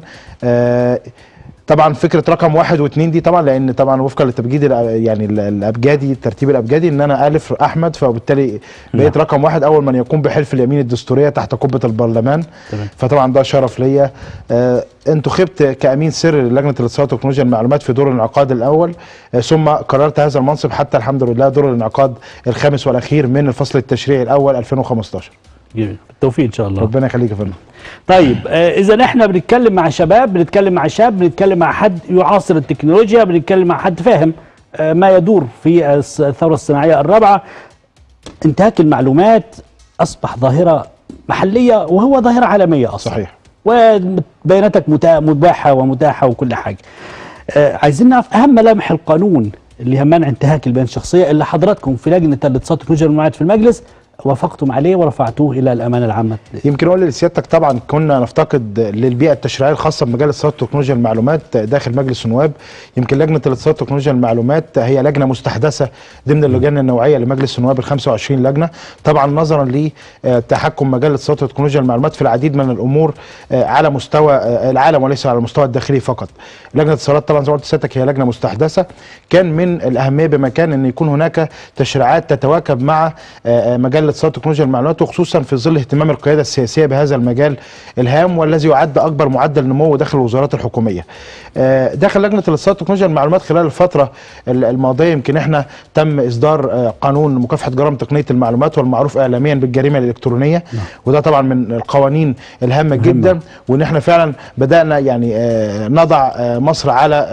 طبعا فكره رقم واحد واثنين دي طبعا لان طبعا وفقا للتبجيد يعني الابجدي، الترتيب الابجدي ان انا الف احمد، فبالتالي بقيت رقم واحد اول من يقوم بحلف اليمين الدستوريه تحت قبه البرلمان. تمام. فطبعا ده شرف ليا. آه انتخبت كامين سر لجنه الاتصالات وتكنولوجيا المعلومات في دور الانعقاد الاول، آه ثم قررت هذا المنصب حتى الحمد لله دور الانعقاد الخامس والاخير من الفصل التشريعي الاول ألفين وخمستاشر. جميل، بالتوفيق ان شاء الله. ربنا يخليك يا فندم. طيب آه اذا احنا بنتكلم مع شباب، بنتكلم مع شاب، بنتكلم مع حد يعاصر التكنولوجيا، بنتكلم مع حد فاهم آه ما يدور في الثوره الصناعيه الرابعه. انتهاك المعلومات اصبح ظاهره محليه وهو ظاهره عالميه اصلا. صحيح. وبياناتك مباحه ومتاحه وكل حاجه. آه عايزين نعرف اهم ملامح القانون اللي يهمنا انتهاك البيانات الشخصيه اللي حضراتكم في لجنه الاتصالات والتكنولوجيا والمعلومات في المجلس وافقتم عليه ورفعتوه الى الامانه العامه. يمكن اقول لسيادتك طبعا كنا نفتقد للبيئه التشريعيه الخاصه بمجال الاتصالات وتكنولوجيا المعلومات داخل مجلس النواب. يمكن لجنه الاتصالات وتكنولوجيا المعلومات هي لجنه مستحدثه ضمن اللجان النوعيه لمجلس النواب ال خمسة وعشرين لجنه، طبعا نظرا لتحكم مجال الاتصالات وتكنولوجيا المعلومات في العديد من الامور على مستوى العالم وليس على المستوى الداخلي فقط. لجنه الاتصالات طبعا زي ما قلت لسيادتك هي لجنه مستحدثه، كان من الاهميه بمكان ان يكون هناك تشريعات تتواكب مع مجال الاتصالات وتكنولوجيا المعلومات، وخصوصا في ظل اهتمام القياده السياسيه بهذا المجال الهام والذي يعد اكبر معدل نمو داخل الوزارات الحكوميه. داخل لجنه الاتصالات وتكنولوجيا المعلومات خلال الفتره الماضيه يمكن احنا تم اصدار قانون مكافحه جرائم تقنيه المعلومات والمعروف اعلاميا بالجريمه الالكترونيه، وده طبعا من القوانين الهامه جدا، وان احنا فعلا بدانا يعني نضع مصر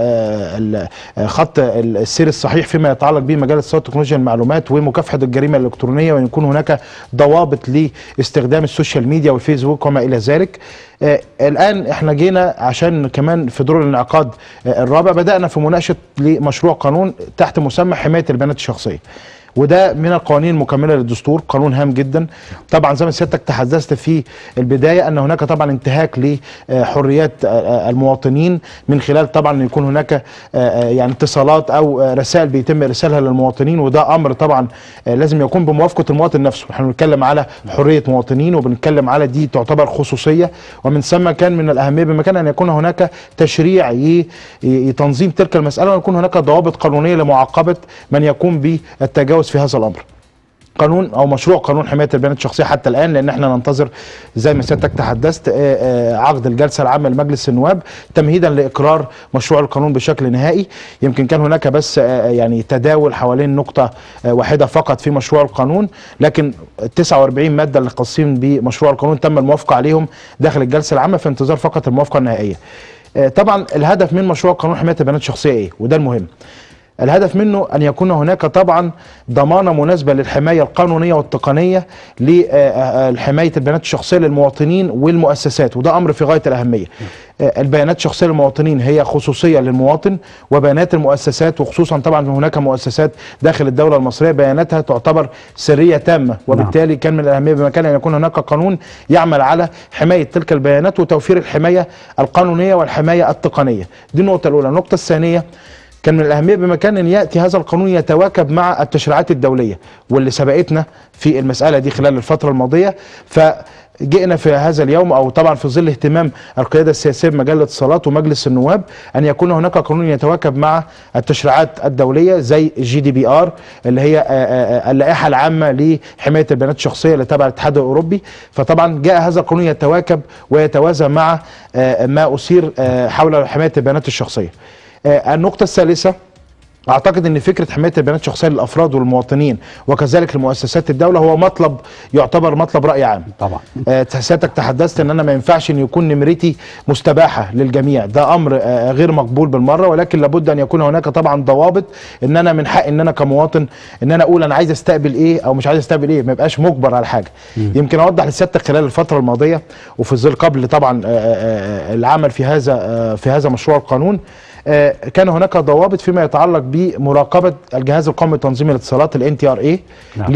على خط السير الصحيح فيما يتعلق بمجال الاتصالات وتكنولوجيا المعلومات ومكافحه الجريمه الالكترونيه، وان يكون هناك ضوابط لاستخدام السوشيال ميديا والفيسبوك وما الى ذلك. آه الان احنا جينا عشان كمان في دور الانعقاد آه الرابع بدانا في مناقشه لمشروع قانون تحت مسمى حمايه البيانات الشخصيه، وده من القوانين المكمله للدستور، قانون هام جدا. طبعا زي ما سيادتك تحدثت في البدايه ان هناك طبعا انتهاك لحريات المواطنين من خلال طبعا ان يكون هناك يعني اتصالات او رسائل بيتم ارسالها للمواطنين، وده امر طبعا لازم يكون بموافقه المواطن نفسه. احنا بنتكلم على حريه مواطنين وبنتكلم على دي تعتبر خصوصيه، ومن ثم كان من الاهميه بمكان ان يكون هناك تشريع لتنظيم تلك المساله، ويكون هناك ضوابط قانونيه لمعاقبه من يقوم بالتجاوز في هذا الامر. قانون او مشروع قانون حمايه البيانات الشخصيه حتى الان، لان احنا ننتظر زي ما سيادتك تحدثت عقد الجلسه العامه لمجلس النواب تمهيدا لاقرار مشروع القانون بشكل نهائي. يمكن كان هناك بس يعني تداول حوالين نقطه واحده فقط في مشروع القانون، لكن تسعة وأربعين ماده اللي خاصين بمشروع القانون تم الموافقه عليهم داخل الجلسه العامه في انتظار فقط الموافقه النهائيه. طبعا الهدف من مشروع قانون حمايه البيانات الشخصيه ايه؟ وده المهم. الهدف منه أن يكون هناك طبعا ضمانة مناسبة للحماية القانونية والتقنية لحماية البيانات الشخصية للمواطنين والمؤسسات، وده أمر في غاية الأهمية. البيانات الشخصية للمواطنين هي خصوصية للمواطن، وبيانات المؤسسات وخصوصا طبعا هناك مؤسسات داخل الدولة المصرية بياناتها تعتبر سرية تامة، وبالتالي كان من الأهمية بمكان أن يكون هناك قانون يعمل على حماية تلك البيانات وتوفير الحماية القانونية والحماية التقنية. دي النقطة الأولى. النقطة الثانية كان من الأهمية بمكان أن يأتي هذا القانون يتواكب مع التشريعات الدولية واللي سبقتنا في المسألة دي خلال الفترة الماضية. فجئنا في هذا اليوم أو طبعا في ظل اهتمام القيادة السياسية بمجال الاتصالات ومجلس النواب أن يكون هناك قانون يتواكب مع التشريعات الدولية زي الجي دي بي آر اللي هي اللائحة العامة لحماية البيانات الشخصية اللي تبع الاتحاد الأوروبي. فطبعا جاء هذا القانون يتواكب ويتوازى مع ما أثير حول حماية البيانات الشخصية. النقطة الثالثة اعتقد ان فكره حمايه البيانات الشخصيه للافراد والمواطنين وكذلك لمؤسسات الدوله هو مطلب يعتبر مطلب راي عام. طبعا. آه سيادتك تحدثت ان انا ما ينفعش ان يكون نمرتي مستباحه للجميع، ده امر آه غير مقبول بالمره، ولكن لابد ان يكون هناك طبعا ضوابط ان انا من حق ان انا كمواطن ان انا اقول انا عايز استقبل ايه او مش عايز استقبل ايه، ما يبقاش مجبر على حاجه. م. يمكن اوضح لسيادتك خلال الفتره الماضيه وفي ظل قبل طبعا آه آه العمل في هذا آه في هذا مشروع القانون، كان هناك ضوابط فيما يتعلق بمراقبه الجهاز القومي لتنظيم الاتصالات الان تي ار اي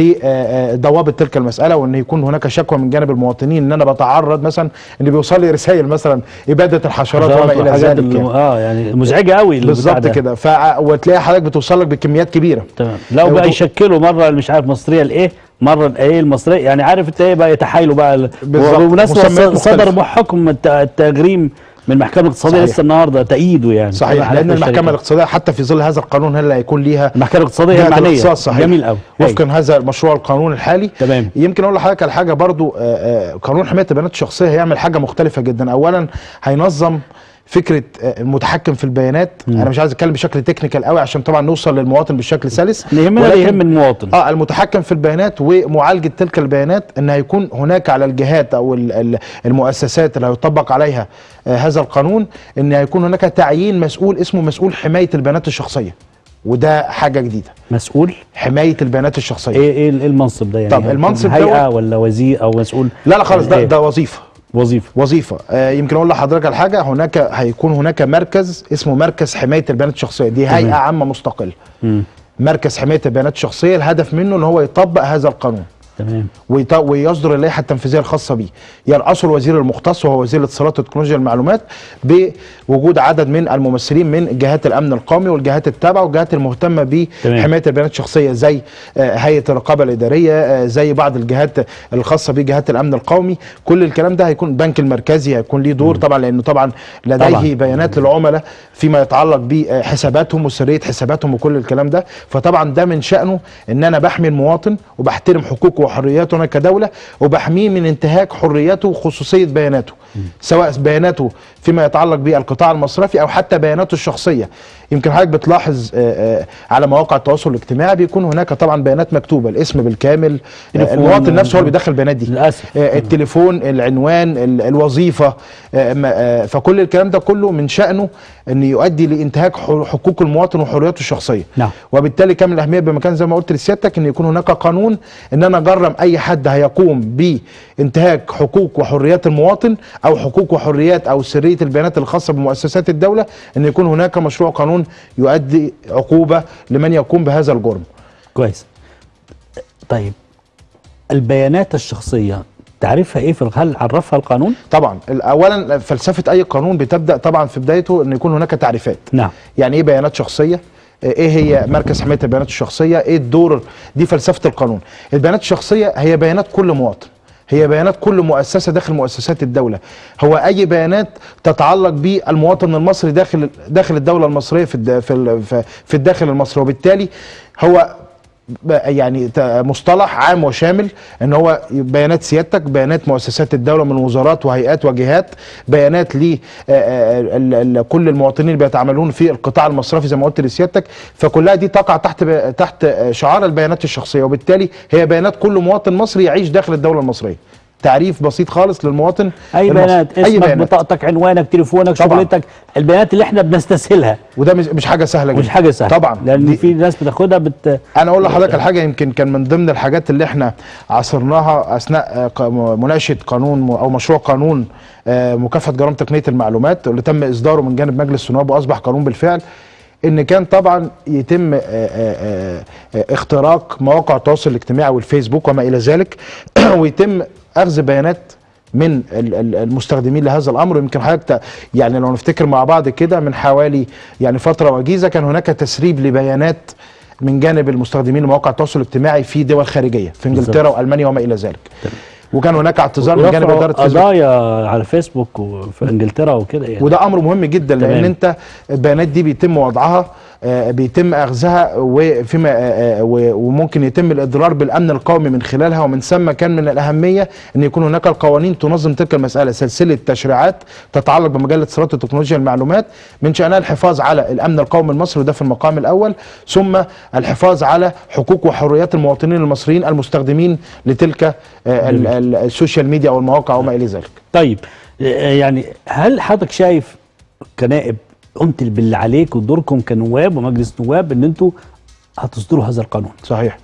لضوابط تلك المساله، وان يكون هناك شكوى من جانب المواطنين ان انا بتعرض مثلا ان بيوصل لي رسائل مثلا اباده الحشرات وما الى ذلك. يعني. اه يعني مزعجه قوي بالظبط كده، ف وتلاقي حضرتك بتوصل لك بكميات كبيره. تمام. لو بقى يشكلوا مره مش عارف مصريه الايه مره الايه المصريه، يعني عارف انت ايه بقى يتحايلوا بقى. بالمناسبه صدر حكم التجريم من المحكمه الاقتصاديه لسه النهارده تأييده يعني. صحيح، لان المحكمه الاقتصاديه حتى في ظل هذا القانون هل هيكون ليها المحكمه الاقتصاديه المعنيه. صحيح. جميل قوي. وفقا هذا مشروع القانون الحالي. تمام. يمكن اقول لحضرتك على حاجه برضو، آآ آآ قانون حمايه البيانات الشخصيه هيعمل حاجه مختلفه جدا. اولا هينظم فكره المتحكم في البيانات. م. انا مش عايز اتكلم بشكل تكنيكال قوي عشان طبعا نوصل للمواطن بشكل سلس. يهمنا يهم المواطن. اه المتحكم في البيانات ومعالجه تلك البيانات، ان هيكون هناك على الجهات او المؤسسات اللي هيطبق عليها آه هذا القانون ان هيكون هناك تعيين مسؤول اسمه مسؤول حمايه البيانات الشخصيه، وده حاجه جديده. مسؤول حمايه البيانات الشخصيه. ايه ايه المنصب ده يعني؟ طب المنصب ده هيئه ولا وزير او مسؤول؟ لا لا خالص، ده ده وظيفه. وظيفه وظيفه آه يمكن اقول لحضرتك على حاجه، هناك هيكون هناك مركز اسمه مركز حمايه البيانات الشخصيه، دي هيئه مم. عامه مستقله. مم. مركز حمايه البيانات الشخصيه الهدف منه ان هو يطبق هذا القانون. تمام. ويصدر اللائحه التنفيذيه الخاصه به، يرأسه الوزير المختص وهو وزير الاتصالات وتكنولوجيا المعلومات، بوجود عدد من الممثلين من جهات الامن القومي والجهات التابعه والجهات المهتمه بحمايه البيانات الشخصيه زي هيئه الرقابه الاداريه، زي بعض الجهات الخاصه بجهات الامن القومي. كل الكلام ده هيكون البنك المركزي هيكون ليه دور طبعا، لانه طبعا لديه طبعا. بيانات للعملاء فيما يتعلق بحساباتهم وسريه حساباتهم وكل الكلام ده. فطبعا ده من شأنه ان انا بحمي المواطن وبحترم حقوقه وحرياته انا كدوله، وبحميه من انتهاك حريته وخصوصيه بياناته، سواء بياناته فيما يتعلق بالقطاع المصرفي او حتى بياناته الشخصيه. يمكن حضرتك بتلاحظ على مواقع التواصل الاجتماعي بيكون هناك طبعا بيانات مكتوبه، الاسم بالكامل، المواطن نفسه هو اللي بيدخل البيانات دي للاسف، التليفون، العنوان، الوظيفه، فكل الكلام ده كله من شأنه ان يؤدي لانتهاك حقوق المواطن وحريته الشخصيه. نعم. وبالتالي كامل الاهميه بمكان زي ما قلت لسيادتك ان يكون هناك قانون ان انا اجرم اي حد هيقوم بانتهاك حقوق وحريات المواطن او حقوق وحريات او سريه البيانات الخاصه بمؤسسات الدوله، ان يكون هناك مشروع قانون يؤدي عقوبه لمن يقوم بهذا الجرم. كويس. طيب البيانات الشخصيه تعرفها ايه في هل عرفها القانون؟ طبعا اولا فلسفه اي قانون بتبدا طبعا في بدايته ان يكون هناك تعريفات. نعم. يعني ايه بيانات شخصيه؟ ايه هي مركز حمايه البيانات الشخصيه؟ ايه الدور؟ دي فلسفه القانون. البيانات الشخصيه هي بيانات كل مواطن، هي بيانات كل مؤسسه داخل مؤسسات الدوله، هو اي بيانات تتعلق بالمواطن المصري داخل داخل الدوله المصريه في في في الداخل المصري. وبالتالي هو يعني مصطلح عام وشامل ان هو بيانات سيادتك، بيانات مؤسسات الدوله من وزارات وهيئات وجهات، بيانات لكل المواطنين اللي بيتعاملون في القطاع المصرفي زي ما قلت لسيادتك. فكلها دي تقع تحت تحت شعار البيانات الشخصيه، وبالتالي هي بيانات كل مواطن مصري يعيش داخل الدوله المصريه. تعريف بسيط خالص للمواطن. اي بيانات، اسمك، بطاقتك، عنوانك، تليفونك، شغلتك، البيانات اللي احنا بنستسهلها، وده مش حاجه سهله جدا، مش حاجه سهله طبعا، لان في ناس بتاخدها بت انا اقول لحضرتك الحاجه يمكن كان من ضمن الحاجات اللي احنا عاصرناها اثناء مناقشه قانون او مشروع قانون مكافحه جرائم تقنيه المعلومات اللي تم اصداره من جانب مجلس النواب واصبح قانون بالفعل، ان كان طبعا يتم اختراق مواقع التواصل الاجتماعي والفيسبوك وما الى ذلك ويتم اخذ بيانات من المستخدمين لهذا الامر. يمكن حضرتك يعني لو نفتكر مع بعض كده من حوالي يعني فتره وجيزه كان هناك تسريب لبيانات من جانب المستخدمين لمواقع التواصل الاجتماعي في دول خارجيه، في انجلترا والمانيا وما الى ذلك. وكان هناك اعتذار من جانب اداره قضايا على فيسبوك وفي انجلترا وكده يعني. وده امر مهم جدا لان تمام. انت البيانات دي بيتم وضعها آه بيتم اخذها وفيما آه وممكن يتم الاضرار بالامن القومي من خلالها، ومن ثم كان من الاهميه ان يكون هناك القوانين تنظم تلك المساله، سلسله تشريعات تتعلق بمجال الاتصالات وتكنولوجيا المعلومات من شانها الحفاظ على الامن القومي المصري وده في المقام الاول، ثم الحفاظ على حقوق وحريات المواطنين المصريين المستخدمين لتلك آه السوشيال ميديا او المواقع وما الى ذلك. طيب يعني هل حضرتك شايف كنائب قمت باللي عليك ودوركم كنواب ومجلس نواب ان انتوا هتصدروا هذا القانون؟ صحيح.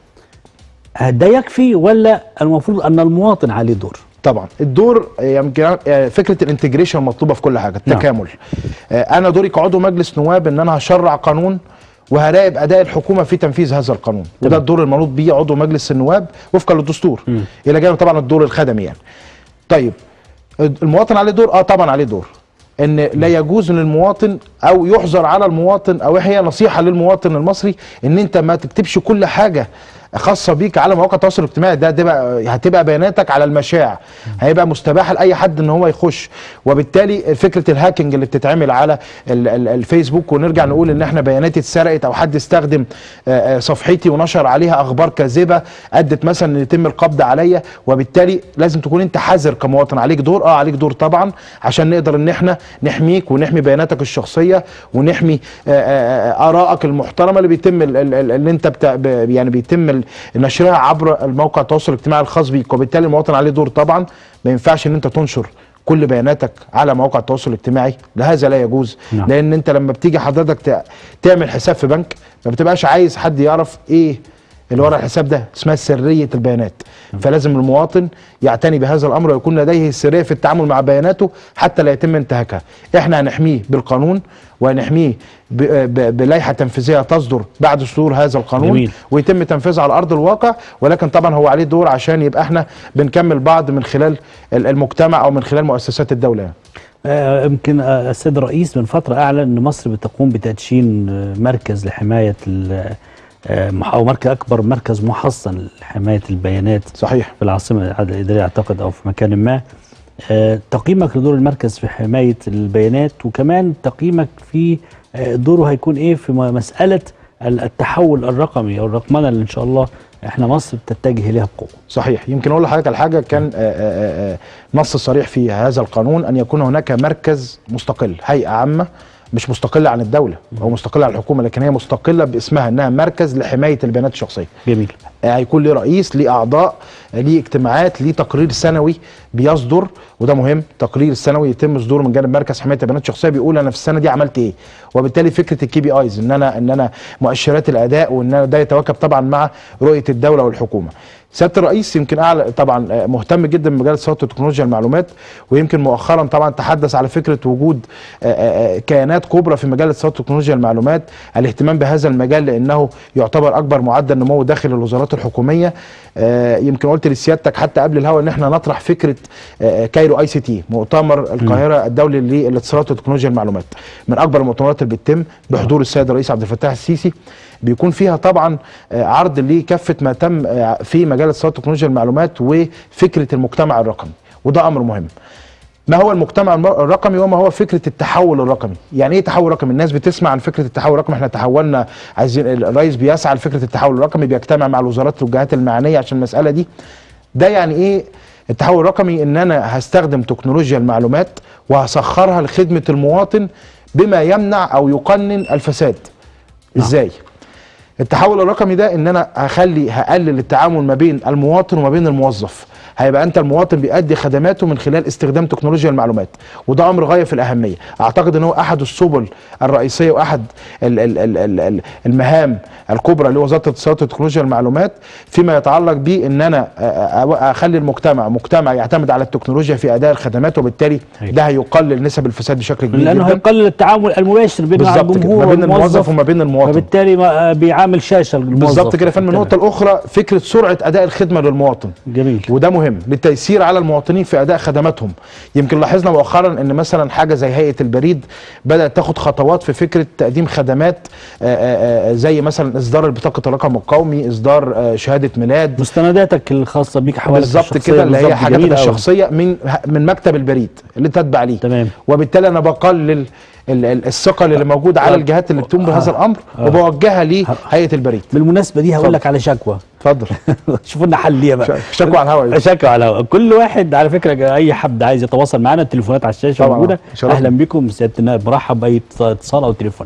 ده يكفي ولا المفروض ان المواطن عليه دور؟ طبعا الدور يمكن فكره الانتجريشن مطلوبه في كل حاجه، التكامل. نعم. انا دوري كعضو مجلس نواب ان انا هشرع قانون وهراقب اداء الحكومه في تنفيذ هذا القانون، وده الدور المنوط به عضو مجلس النواب وفقا للدستور، م. الى جانب طبعا الدور الخدمي يعني. طيب المواطن عليه دور؟ اه طبعا عليه دور. ان لا يجوز للمواطن او يحظر على المواطن او هي نصيحه للمواطن المصري ان انت ما تكتبش كل حاجه خاصه بيك على مواقع التواصل الاجتماعي، ده هتبقى هتبقى بياناتك على المشاع، هيبقى مستباح لاي حد ان هو يخش، وبالتالي فكره الهاكينج اللي بتتعمل على ال ال الفيسبوك ونرجع نقول ان احنا بياناتي اتسرقت او حد استخدم صفحتي ونشر عليها اخبار كاذبه ادت مثلا ان يتم القبض عليا، وبالتالي لازم تكون انت حذر كمواطن. عليك دور؟ اه عليك دور طبعا، عشان نقدر ان احنا نحميك ونحمي بياناتك الشخصيه ونحمي ارائك المحترمه اللي بيتم اللي انت بتا يعني بيتم نشرها عبر الموقع التواصل الاجتماعي الخاص بيك، وبالتالي المواطن عليه دور طبعا. ما ينفعش ان انت تنشر كل بياناتك على مواقع التواصل الاجتماعي، لهذا لا يجوز. نعم. لان انت لما بتيجي حضرتك تعمل حساب في بنك ما بتبقاش عايز حد يعرف ايه اللي ورا الحساب ده، اسمها سريه البيانات. نعم. فلازم المواطن يعتني بهذا الامر ويكون لديه السريه في التعامل مع بياناته حتى لا يتم انتهاكها. احنا هنحميه بالقانون وهنحميه بلائحه تنفيذيه تصدر بعد صدور هذا القانون. جميل. ويتم تنفيذها على ارض الواقع، ولكن طبعا هو عليه دور عشان يبقى احنا بنكمل بعض من خلال المجتمع او من خلال مؤسسات الدوله. يمكن آه السيد الرئيس من فتره اعلن ان مصر بتقوم بتدشين مركز لحمايه او مركز اكبر مركز محصن لحمايه البيانات. صحيح. في العاصمه الاداريه اعتقد او في مكان ما. آه تقييمك لدور المركز في حمايه البيانات، وكمان تقييمك في آه دوره هيكون ايه في مساله التحول الرقمي او الرقمنه اللي ان شاء الله احنا مصر بتتجه اليها بقوه. صحيح. يمكن اقول لحضرتك على حاجه، كان آآ آآ نص صريح في هذا القانون ان يكون هناك مركز مستقل، هيئه عامه مش مستقله عن الدوله او مستقله عن الحكومه، لكن هي مستقله باسمها انها مركز لحمايه البيانات الشخصيه. جميل. هيكون ليه رئيس، ليه اعضاء، ليه اجتماعات، ليه تقرير سنوي بيصدر، وده مهم. تقرير السنوي يتم صدوره من جانب مركز حمايه البيانات الشخصيه بيقول انا في السنه دي عملت ايه، وبالتالي فكره الكي بي ايز ان انا ان انا مؤشرات الاداء وان ده يتواكب طبعا مع رؤيه الدوله والحكومه. سياده الرئيس يمكن اعلى طبعا مهتم جدا بمجال الاتصالات وتكنولوجيا المعلومات، ويمكن مؤخرا طبعا تحدث على فكره وجود كيانات كبرى في مجال الاتصالات وتكنولوجيا المعلومات، الاهتمام بهذا المجال لانه يعتبر اكبر معدل نمو داخل الوزارات الحكوميه. يمكن قلت لسيادتك حتى قبل الهوا ان احنا نطرح فكره كايرو اي سي تي، مؤتمر القاهره الدولي للاتصالات وتكنولوجيا المعلومات، من اكبر المؤتمرات اللي بتتم بحضور السيد الرئيس عبد الفتاح السيسي. بيكون فيها طبعا عرض لكافه ما تم في مجال الاتصالات وتكنولوجيا المعلومات وفكره المجتمع الرقمي، وده امر مهم. ما هو المجتمع الرقمي وما هو فكره التحول الرقمي؟ يعني ايه تحول رقمي؟ الناس بتسمع عن فكره التحول الرقمي، احنا تحولنا، عايزين الرئيس بيسعى لفكره التحول الرقمي، بيجتمع مع الوزارات والجهات المعنيه عشان المساله دي. ده يعني ايه التحول الرقمي؟ ان انا هستخدم تكنولوجيا المعلومات وهسخرها لخدمه المواطن بما يمنع او يقنن الفساد. ازاي؟ التحول الرقمي ده ان انا هخلي هقلل التعامل ما بين المواطن وما بين الموظف، هيبقى انت المواطن بيؤدي خدماته من خلال استخدام تكنولوجيا المعلومات، وده امر غايه في الاهميه. اعتقد ان هو احد السبل الرئيسيه واحد ال ال ال ال المهام الكبرى لوزاره الاتصالات وتكنولوجيا المعلومات فيما يتعلق به ان انا اخلي المجتمع مجتمع يعتمد على التكنولوجيا في اداء الخدمات، وبالتالي ده هيقلل نسب الفساد بشكل كبير لانه جدا، هيقلل التعامل المباشر بين الجمهور ما بين الموظف وما بين المواطن، وبالتالي بيعامل شاشه للموظف. بالظبط كده يا فندم. النقطه الاخرى فكره سرعه اداء الخدمه للمواطن. جميل. وده مهم للتيسير على المواطنين في اداء خدماتهم. يمكن لاحظنا مؤخرا ان مثلا حاجه زي هيئه البريد بدات تاخد خطوات في فكره تقديم خدمات آآ آآ زي مثلا اصدار بطاقه الرقم القومي، اصدار شهاده ميلاد، مستنداتك الخاصه بيك حوالي بالظبط كده اللي هي حاجاتك الشخصيه من من مكتب البريد اللي تتبع ليه. تمام. وبالتالي انا بقلل ال- ال- الثقل اللي موجود على الجهات اللي بتقوم بهذا الامر وبوجهها لهيئه البريد. بالمناسبه دي هقول لك على شكوى. اتفضل. شوفوا لنا حل ليها بقى. شكوى على الهواء. شكوى على الهواء. كل واحد على فكره اي حد عايز يتواصل معانا التليفونات على الشاشه موجوده. اهلا بكم سياده النائب، مرحب باي اتصال او تليفون.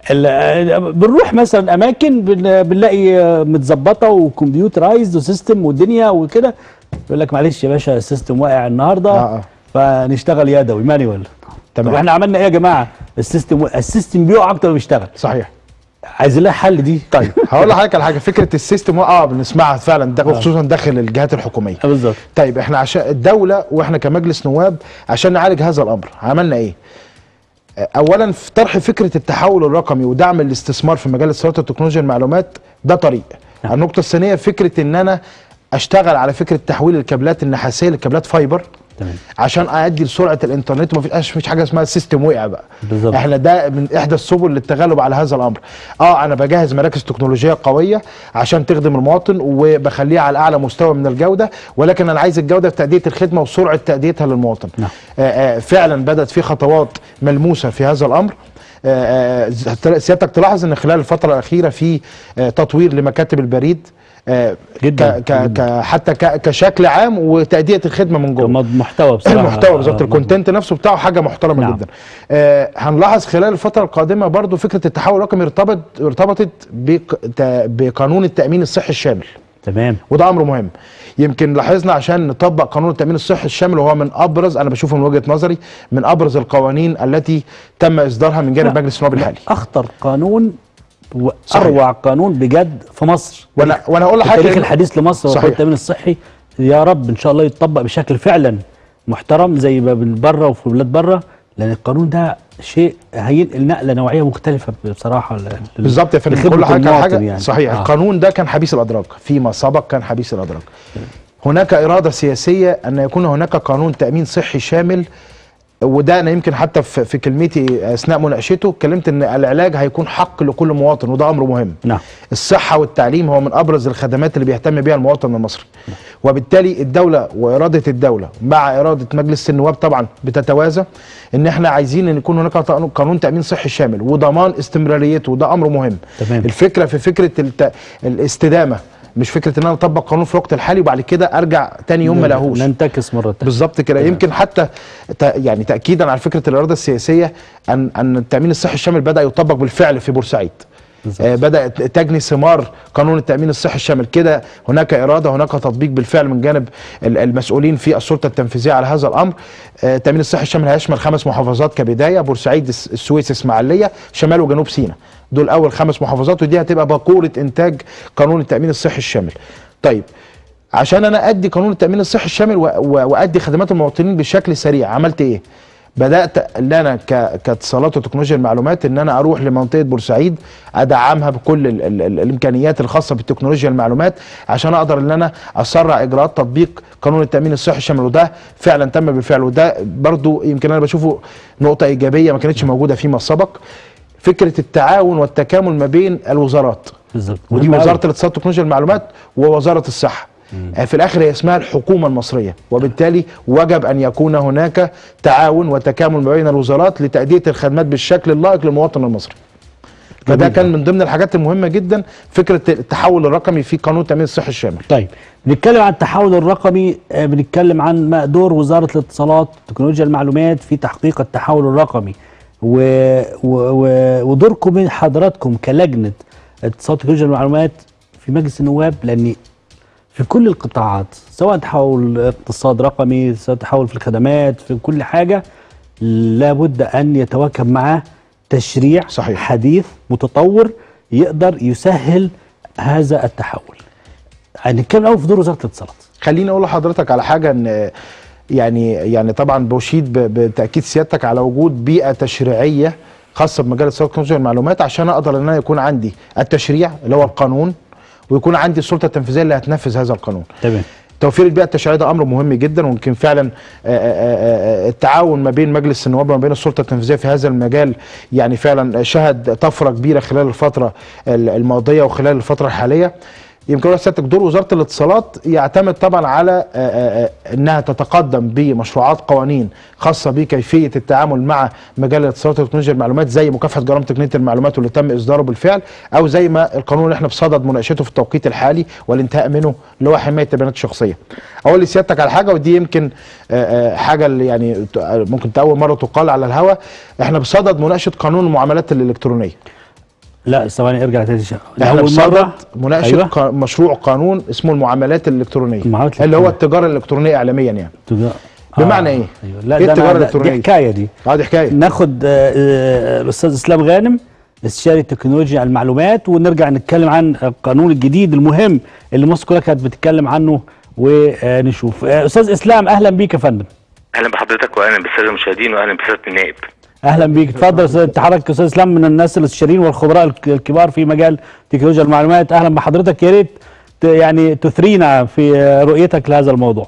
بنروح مثلا اماكن بنلاقي متظبطه وكمبيوترايزد وسيستم والدنيا وكده، يقول لك معلش يا باشا السيستم واقع النهارده آه. فنشتغل يدوي مانيوال. تمام. طب احنا عملنا ايه يا جماعه؟ السيستم السيستم بيقع اكتر ما بيشتغل. صحيح. عايزين لها حل دي. طيب هقول لحضرتك على حاجه، فكره السيستم اه بنسمعها فعلا ده خصوصا داخل الجهات الحكوميه. بالظبط. طيب احنا عشان الدوله واحنا كمجلس نواب عشان نعالج هذا الامر عملنا ايه؟ اولا في طرح فكره التحول الرقمي ودعم الاستثمار في مجال اتصالات وتكنولوجيا المعلومات، ده طريق. نعم. النقطه الثانيه فكره ان انا اشتغل على فكره تحويل الكابلات النحاسيه لكابلات فايبر. تمام. عشان اادي لسرعه الانترنت وما فيش حاجه اسمها السيستم وقع بقى. بالظبط. احنا ده من احدى السبل للتغلب على هذا الامر. اه انا بجهز مراكز تكنولوجيه قويه عشان تخدم المواطن وبخليها على اعلى مستوى من الجوده، ولكن انا عايز الجوده في تاديه الخدمه وسرعه تاديتها للمواطن. نعم. آه آه فعلا بدات في خطوات ملموسه في هذا الامر. آه آه سيادتك تلاحظ ان خلال الفتره الاخيره في آه تطوير لمكاتب البريد آه جدا, ك ك جداً. حتى ك كشكل عام وتأدية الخدمه من جوه. محتوى بصراحه. المحتوى بالظبط، الكونتنت نفسه بتاعه حاجه محترمه. نعم. جدا. آه هنلاحظ خلال الفتره القادمه برضو فكره التحول الرقمي ارتبط ارتبطت بقانون التامين الصحي الشامل. تمام. وده امر مهم. يمكن لاحظنا عشان نطبق قانون التامين الصحي الشامل، وهو من ابرز، انا بشوفه من وجهه نظري من ابرز القوانين التي تم اصدارها من جانب مجلس النواب الحالي. اخطر قانون واروع قانون بجد في مصر. وانا وانا اقول لحضرتك التاريخ الحديث لمصر وقانون التامين الصحي، يا رب ان شاء الله يتطبق بشكل فعلا محترم زي ما بره وفي بلاد بره، لان القانون ده شيء هينقل نقله نوعيه مختلفه بصراحه. بالظبط يا فندم. كل حاجه حاجه يعني. صحيح. آه. القانون ده كان حبيس الادراج فيما سبق، كان حبيس الادراج. هناك اراده سياسيه ان يكون هناك قانون تامين صحي شامل، وده انا يمكن حتى في كلمتي اثناء مناقشته اتكلمت ان العلاج هيكون حق لكل مواطن، وده امر مهم. نعم. الصحه والتعليم هو من ابرز الخدمات اللي بيهتم بها المواطن المصري. نعم. وبالتالي الدوله واراده الدوله مع اراده مجلس النواب طبعا بتتوازى، ان احنا عايزين ان يكون هناك قانون تامين صحي شامل وضمان استمراريته، وده امر مهم. تمام. الفكره في فكره الت... الاستدامه، مش فكره ان انا اطبق قانون في الوقت الحالي وبعد كده ارجع تاني يوم ما لاقوش، ننتكس مره ثانيه. بالظبط كده. يمكن حتى يعني تاكيدا على فكره الاراده السياسيه ان ان التامين الصحي الشامل بدا يطبق بالفعل في بورسعيد. آه بدات تجني ثمار قانون التامين الصحي الشامل كده. هناك اراده، هناك تطبيق بالفعل من جانب المسؤولين في السلطه التنفيذيه على هذا الامر. آه التامين الصحي الشامل هيشمل خمس محافظات كبدايه: بورسعيد، السويس، اسماعيليه، شمال وجنوب سيناء. دول اول خمس محافظات، ودي هتبقى باكوره انتاج قانون التامين الصحي الشامل. طيب عشان انا ادي قانون التامين الصحي الشامل وادي خدمات المواطنين بشكل سريع، عملت ايه؟ بدات ان انا كاتصالات وتكنولوجيا المعلومات ان انا اروح لمنطقه بورسعيد ادعمها بكل ال ال ال الامكانيات الخاصه بالتكنولوجيا المعلومات عشان اقدر ان انا اسرع اجراءات تطبيق قانون التامين الصحي الشامل، وده فعلا تم بالفعل. وده برضو يمكن انا بشوفه نقطه ايجابيه ما كانتش موجوده فيما سبق، فكره التعاون والتكامل ما بين الوزارات. بالظبط. ودي وزاره الاتصالات وتكنولوجيا المعلومات ووزاره الصحه. مم. في الاخر هي اسمها الحكومه المصريه، وبالتالي وجب ان يكون هناك تعاون وتكامل ما بين الوزارات لتاديه الخدمات بالشكل اللائق للمواطن المصري. فده كان من ضمن الحاجات المهمه جدا، فكره التحول الرقمي في قانون التامين الصحي الشامل. طيب بنتكلم عن التحول الرقمي، بنتكلم عن دور وزاره الاتصالات وتكنولوجيا المعلومات في تحقيق التحول الرقمي، و... و... ودوركم من حضراتكم كلجنه اتصالات وتكنولوجيا المعلومات في مجلس النواب، لان في كل القطاعات سواء تحول اقتصاد رقمي، سواء تحول في الخدمات، في كل حاجه لابد ان يتواكب معاه تشريع صحيح. حديث متطور يقدر يسهل هذا التحول. هنتكلم الاول في دور وزاره الاتصالات. خليني اقول لحضرتك على حاجه، ان يعني يعني طبعا بشيد بتاكيد سيادتك على وجود بيئه تشريعيه خاصه بمجال الاتصالات وتكنولوجيا المعلومات عشان اقدر ان انا يكون عندي التشريع اللي هو القانون، ويكون عندي السلطه التنفيذيه اللي هتنفذ هذا القانون. تمام. توفير البيئه التشريعيه ده امر مهم جدا، ويمكن فعلا التعاون ما بين مجلس النواب وما بين السلطه التنفيذيه في هذا المجال يعني فعلا شهد طفره كبيره خلال الفتره الماضيه وخلال الفتره الحاليه. يمكن سيادتك دور وزاره الاتصالات يعتمد طبعا على آآ آآ انها تتقدم بمشروعات قوانين خاصه بكيفيه التعامل مع مجال الاتصالات وتكنولوجيا المعلومات، زي مكافحه جرائم تقنيه المعلومات واللي تم اصداره بالفعل، او زي ما القانون اللي احنا بصدد مناقشته في التوقيت الحالي والانتهاء منه اللي هو حمايه البيانات الشخصيه. اقول لسيادتك على حاجه، ودي يمكن آآ حاجه اللي يعني ممكن اول مره تقال على الهواء، احنا بصدد مناقشه قانون المعاملات الالكترونيه. لا ثواني ارجع تاني. احنا بصدد مناقشه أيوة. ق... مشروع قانون اسمه المعاملات الالكترونيه، المعاملات اللي هو التجاره الالكترونيه اعلاميا يعني. تجار... بمعنى ايه؟ أيوة. لا ايه ده التجاره الالكترونيه؟ دي حكايه دي. اه دي حكايه. ناخد الاستاذ اسلام غانم استشاري تكنولوجيا المعلومات ونرجع نتكلم عن القانون الجديد المهم اللي مصر كلها كانت بتتكلم عنه ونشوف. استاذ اسلام اهلا بيك يا فندم. اهلا بحضرتك واهلا بالساده المشاهدين واهلا بسياده النائب. اهلا بيك، اتفضل. انت حضرتك استاذ اسلام من الناس الاستشاريين والخبراء الكبار في مجال تكنولوجيا المعلومات، اهلا بحضرتك. يا ريت يعني تثرينا في رؤيتك لهذا الموضوع.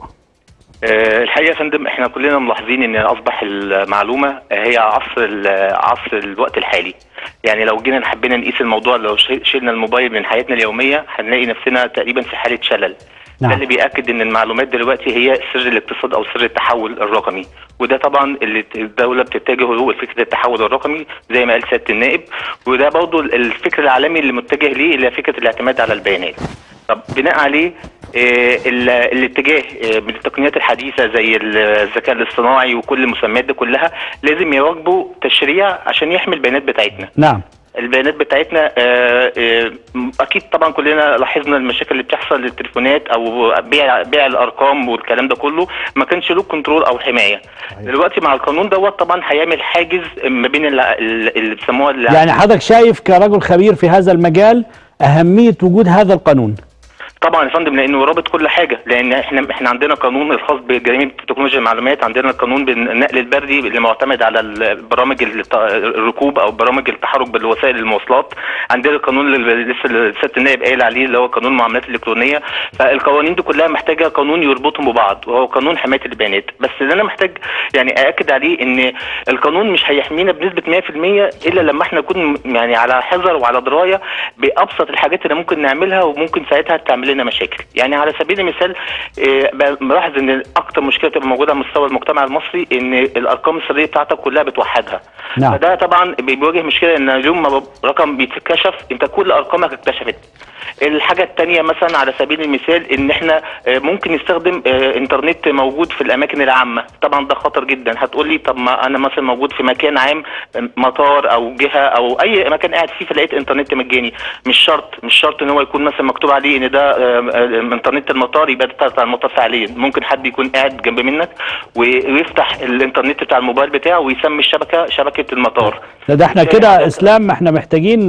أه الحقيقه يا فندم احنا كلنا ملاحظين ان اصبح المعلومه هي عصر عصر الوقت الحالي. يعني لو جينا حبينا نقيس الموضوع، لو شلنا الموبايل من حياتنا اليوميه هنلاقي نفسنا تقريبا في حاله شلل. نعم. ده اللي بيأكد ان المعلومات دلوقتي هي سر الاقتصاد او سر التحول الرقمي، وده طبعا اللي الدوله بتتجه له فكره التحول الرقمي زي ما قال سياده النائب، وده برضه الفكر العالمي اللي متجه ليه اللي فكره الاعتماد على البيانات. طب بناء عليه آه الاتجاه آه من التقنيات الحديثه زي الذكاء الاصطناعي وكل المسميات دي كلها لازم يواجبوا تشريع عشان يحمي البيانات بتاعتنا. نعم. البيانات بتاعتنا آآ آآ اكيد طبعا كلنا لاحظنا المشاكل اللي بتحصل للتليفونات او بيع بيع الارقام والكلام ده كله ما كانش له كنترول او حمايه. دلوقتي مع القانون دوت طبعا هيعمل حاجز ما بين اللي بيسموها يعني حضرتك شايف كرجل خبير في هذا المجال اهميه وجود هذا القانون؟ طبعا يا فندم لانه رابط كل حاجه، لان احنا احنا عندنا قانون الخاص بجريمه تكنولوجيا المعلومات، عندنا القانون بالنقل البري اللي معتمد على برامج الركوب او برامج التحرك بالوسائل المواصلات، عندنا القانون اللي لسه سياده النائب قايل عليه اللي هو قانون المعاملات الالكترونيه. فالقوانين دي كلها محتاجه قانون يربطهم ببعض وهو قانون حمايه البيانات. بس اللي انا محتاج يعني ااكد عليه ان القانون مش هيحمينا بنسبه مية في المية الا لما احنا نكون يعني على حذر وعلى درايه بابسط الحاجات اللي ممكن نعملها وممكن ساعتها تعمل لنا مشاكل. يعني على سبيل المثال بلاحظ ان اكتر مشكله بتبقى موجوده على مستوى المجتمع المصري ان الارقام السريه بتاعتك كلها بتوحدها. نعم. فده طبعا بيواجه مشكله ان يوم ما رقم بيتكشف انت كل ارقامك اتكشفت. الحاجه الثانيه مثلا على سبيل المثال ان احنا ممكن نستخدم انترنت موجود في الاماكن العامه، طبعا ده خطر جدا. هتقول لي طب ما انا مثلا موجود في مكان عام مطار او جهه او اي مكان قاعد فيه فلقيت انترنت مجاني، مش شرط مش شرط ان هو يكون مثلا مكتوب عليه ان ده انترنت المطار يبقى ده بتاع المطار فعليا. ممكن حد يكون قاعد جنب منك ويفتح الانترنت بتاع الموبايل بتاعه ويسمي الشبكه شبكه المطار. لا ده احنا كده اسلام احنا محتاجين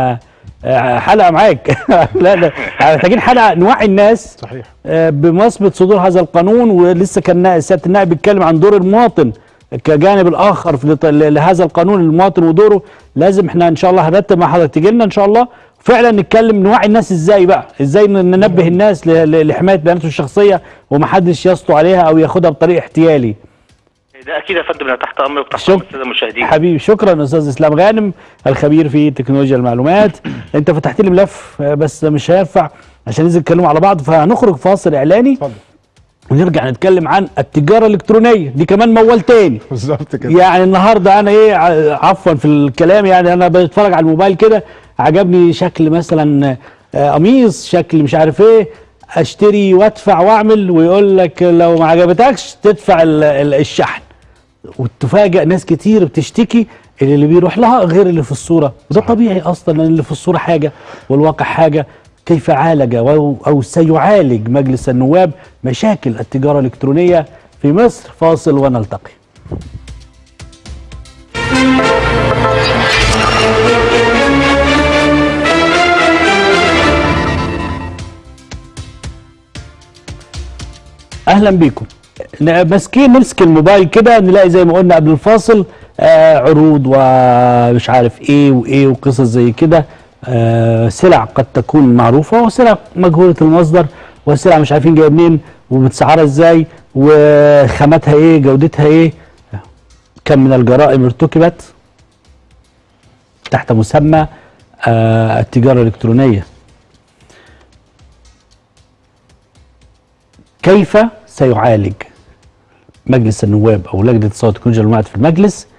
حلقه معاك. لا لا محتاجين حلقه نوعي الناس صحيح بمناسبه صدور هذا القانون. ولسه كان سياده النائب بيتكلم عن دور المواطن كجانب الاخر في لهذا القانون. المواطن ودوره لازم احنا ان شاء الله هنرتب مع حضرتك تيجي لنا ان شاء الله فعلا نتكلم نوعي الناس ازاي بقى، ازاي ننبه الناس لحمايه بياناته الشخصيه ومحدش يسطو عليها او ياخدها بطريق احتيالي. ده اكيد يا فندم، انا تحت امرك وتحت امر الساده المشاهدين. حبيبي شكرا استاذ اسلام غانم الخبير في تكنولوجيا المعلومات. انت فتحت لي ملف بس مش هينفع عشان ننزل نتكلموا على بعض، فهنخرج فاصل اعلاني اتفضل ونرجع نتكلم عن التجاره الالكترونيه. دي كمان موال تاني بالظبط كده. يعني النهارده انا ايه عفوا في الكلام، يعني انا بتفرج على الموبايل كده عجبني شكل مثلا قميص شكل مش عارف ايه، اشتري وادفع واعمل، ويقول لك لو ما عجبتكش تدفع الشحن. وتفاجئ ناس كتير بتشتكي اللي, اللي بيروح لها غير اللي في الصوره، وده طبيعي اصلا لان اللي في الصوره حاجه والواقع حاجه. كيف عالج او سيعالج مجلس النواب مشاكل التجاره الالكترونيه في مصر؟ فاصل ونلتقي. اهلا بيكم. ماسكين نمسك الموبايل كده نلاقي زي ما قلنا قبل الفاصل آه عروض ومش عارف ايه وايه وقصص زي كده، آه سلع قد تكون معروفه وسلع مجهوله المصدر وسلع مش عارفين جايه منين ومتسعره ازاي وخاماتها ايه جودتها ايه. كم من الجرائم ارتكبت تحت مسمى آه التجاره الالكترونيه. كيف سيعالج مجلس النواب او لجنه الاتصالات والتكنولوجيا والمعلومات في المجلس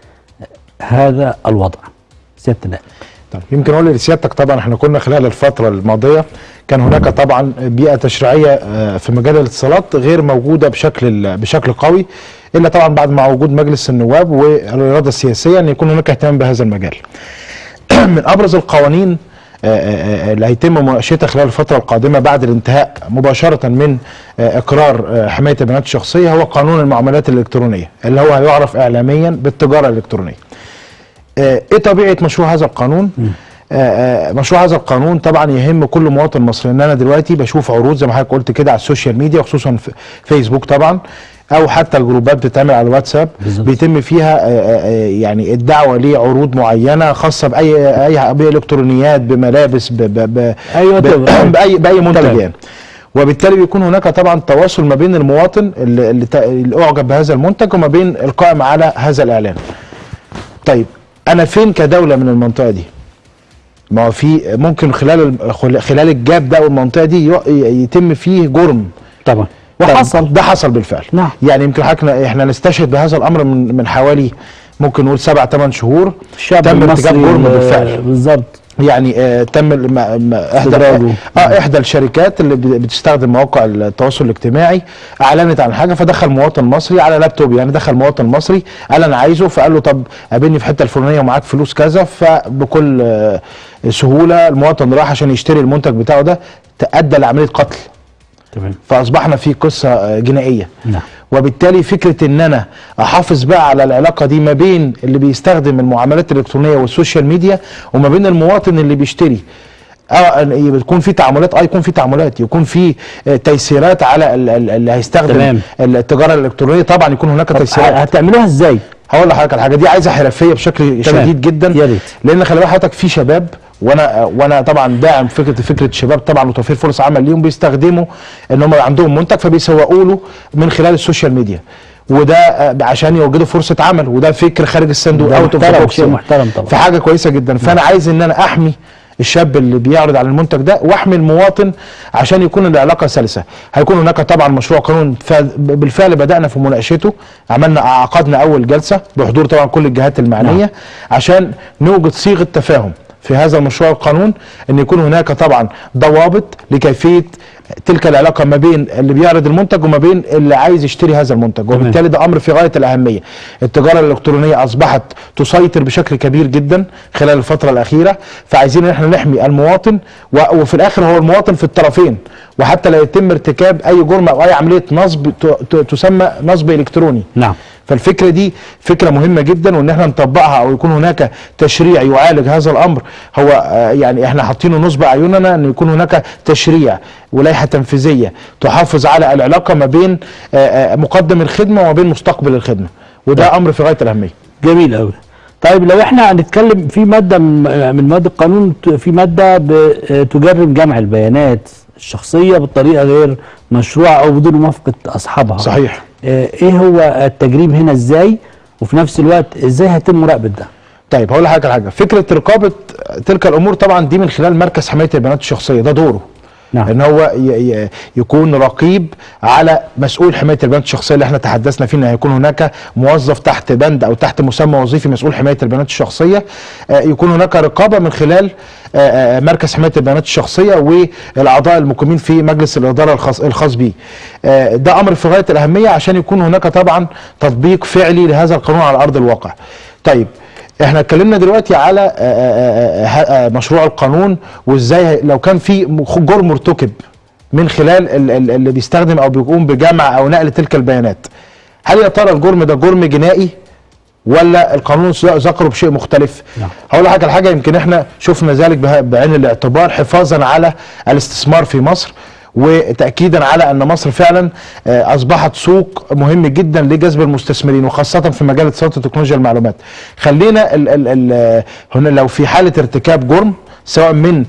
هذا الوضع؟ سياده النائب. طب يمكن اقول لسيادتك طبعا احنا كنا خلال الفتره الماضيه كان هناك طبعا بيئه تشريعيه في مجال الاتصالات غير موجوده بشكل بشكل قوي، الا طبعا بعد مع وجود مجلس النواب والاراده السياسيه ان يكون هناك اهتمام بهذا المجال. من ابرز القوانين اللي هيتم مناقشتها خلال الفتره القادمه بعد الانتهاء مباشره من اقرار حمايه البيانات الشخصيه هو قانون المعاملات الالكترونيه اللي هو هيعرف اعلاميا بالتجاره الالكترونيه. ايه طبيعه مشروع هذا القانون؟ آه مشروع هذا القانون طبعا يهم كل مواطن مصري، ان انا دلوقتي بشوف عروض زي ما حضرتك قلت كده على السوشيال ميديا وخصوصا في فيسبوك طبعا، او حتى الجروبات بتتعمل على الواتساب بالزبط. بيتم فيها آه آه يعني الدعوه لعروض معينه خاصه باي اي بالكترونيات بملابس ب ب ب أيوة ب باي باي منتج يعني. وبالتالي بيكون هناك طبعا تواصل ما بين المواطن اللي, اللي اعجب بهذا المنتج وما بين القائم على هذا الاعلان. طيب انا فين كدوله من المنطقه دي؟ ما هو في ممكن خلال خلال الجاب ده والمنطقه دي يتم فيه جرم طبعا، وحصل ده حصل بالفعل. نعم. يعني يمكن حضرتك احنا نستشهد بهذا الامر من من حوالي ممكن نقول سبع ثمان شهور تم ارتكاب جرم بالفعل بالظبط. يعني آه تم احدى اه احدى الشركات اللي بتستخدم مواقع التواصل الاجتماعي اعلنت عن حاجه، فدخل مواطن مصري على لابتوب، يعني دخل مواطن مصري قال انا عايزه، فقال له طب قابلني في الحته الفلانيه ومعاك فلوس كذا، فبكل آه سهوله المواطن راح عشان يشتري المنتج بتاعه ده، تأدى لعمليه قتل. تمام. فاصبحنا في قصه جنائيه. نعم. وبالتالي فكره ان انا احافظ بقى على العلاقه دي ما بين اللي بيستخدم المعاملات الالكترونيه والسوشيال ميديا وما بين المواطن اللي بيشتري، اه يكون في تعاملات اه يكون في تعاملات يكون في تيسيرات على اللي هيستخدم تمام. التجاره الالكترونيه، طبعا يكون هناك تيسيرات. هتعملوها ازاي؟ هقول لحضرتك الحاجه دي عايزه حرفيه بشكل تمام. شديد جدا، يا ريت. لان خلي بالك حضرتك في شباب، وانا وانا طبعا داعم فكره فكره الشباب طبعا وتوفير فرص عمل ليهم، بيستخدموا ان هم عندهم منتج فبيسوقوا له من خلال السوشيال ميديا، وده عشان يوجدوا فرصه عمل، وده فكر خارج الصندوق اوت اوف ذا بوكس، محترم طبعا، فحاجه كويسه جدا. فانا عايز ان انا احمي الشاب اللي بيعرض على المنتج ده واحمي المواطن عشان يكون العلاقه سلسه. هيكون هناك طبعا مشروع قانون بالفعل بدانا في مناقشته، عملنا عقدنا اول جلسه بحضور طبعا كل الجهات المعنيه نعم. عشان نوجد صيغه تفاهم في هذا المشروع القانون، ان يكون هناك طبعا ضوابط لكيفيه تلك العلاقه ما بين اللي بيعرض المنتج وما بين اللي عايز يشتري هذا المنتج، وبالتالي ده امر في غايه الاهميه. التجاره الالكترونيه اصبحت تسيطر بشكل كبير جدا خلال الفتره الاخيره، فعايزين ان احنا نحمي المواطن، وفي الاخر هو المواطن في الطرفين، وحتى لا يتم ارتكاب اي جرم او اي عمليه نصب تسمى نصب الكتروني. نعم. فالفكره دي فكره مهمه جدا، وان احنا نطبقها او يكون هناك تشريع يعالج هذا الامر. هو يعني احنا حاطينه نصب اعيننا ان يكون هناك تشريع ولائحه تنفيذيه تحافظ على العلاقه ما بين مقدم الخدمه وما بين مستقبل الخدمه، وده امر في غايه الاهميه. جميل قوي. طيب لو احنا هنتكلم في ماده من مواد القانون، في ماده بتجرم جمع البيانات الشخصيه بطريقه غير مشروعه او بدون موافقه اصحابها. صحيح. ايه هو التجريم هنا ازاي، وفي نفس الوقت ازاي هيتم مراقبه ده؟ طيب هقول لحضرتك حاجه، فكره رقابه تلك الامور طبعا دي من خلال مركز حمايه البيانات الشخصيه، ده دوره. نعم. ان هو يكون رقيب على مسؤول حمايه البيانات الشخصيه اللي احنا تحدثنا فيه، ان هيكون هناك موظف تحت بند او تحت مسمى وظيفي مسؤول حمايه البيانات الشخصيه، يكون هناك رقابه من خلال مركز حمايه البيانات الشخصيه والاعضاء المقيمين في مجلس الاداره الخاص الخاص به. ده امر في غايه الاهميه عشان يكون هناك طبعا تطبيق فعلي لهذا القانون على ارض الواقع. طيب احنا اتكلمنا دلوقتي على مشروع القانون، وازاي لو كان في جرم مرتكب من خلال اللي بيستخدم او بيقوم بجمع او نقل تلك البيانات، هل يا ترى الجرم ده جرم جنائي ولا القانون ذكره بشيء مختلف؟ نعم. هقول لحضرتك على حاجه، يمكن احنا شفنا ذلك بعين الاعتبار حفاظا على الاستثمار في مصر، وتأكيدا على أن مصر فعلا أصبحت سوق مهم جدا لجذب المستثمرين، وخاصة في مجال اتصالات وتكنولوجيا المعلومات. خلينا ال ال ال هنا لو في حالة ارتكاب جرم سواء من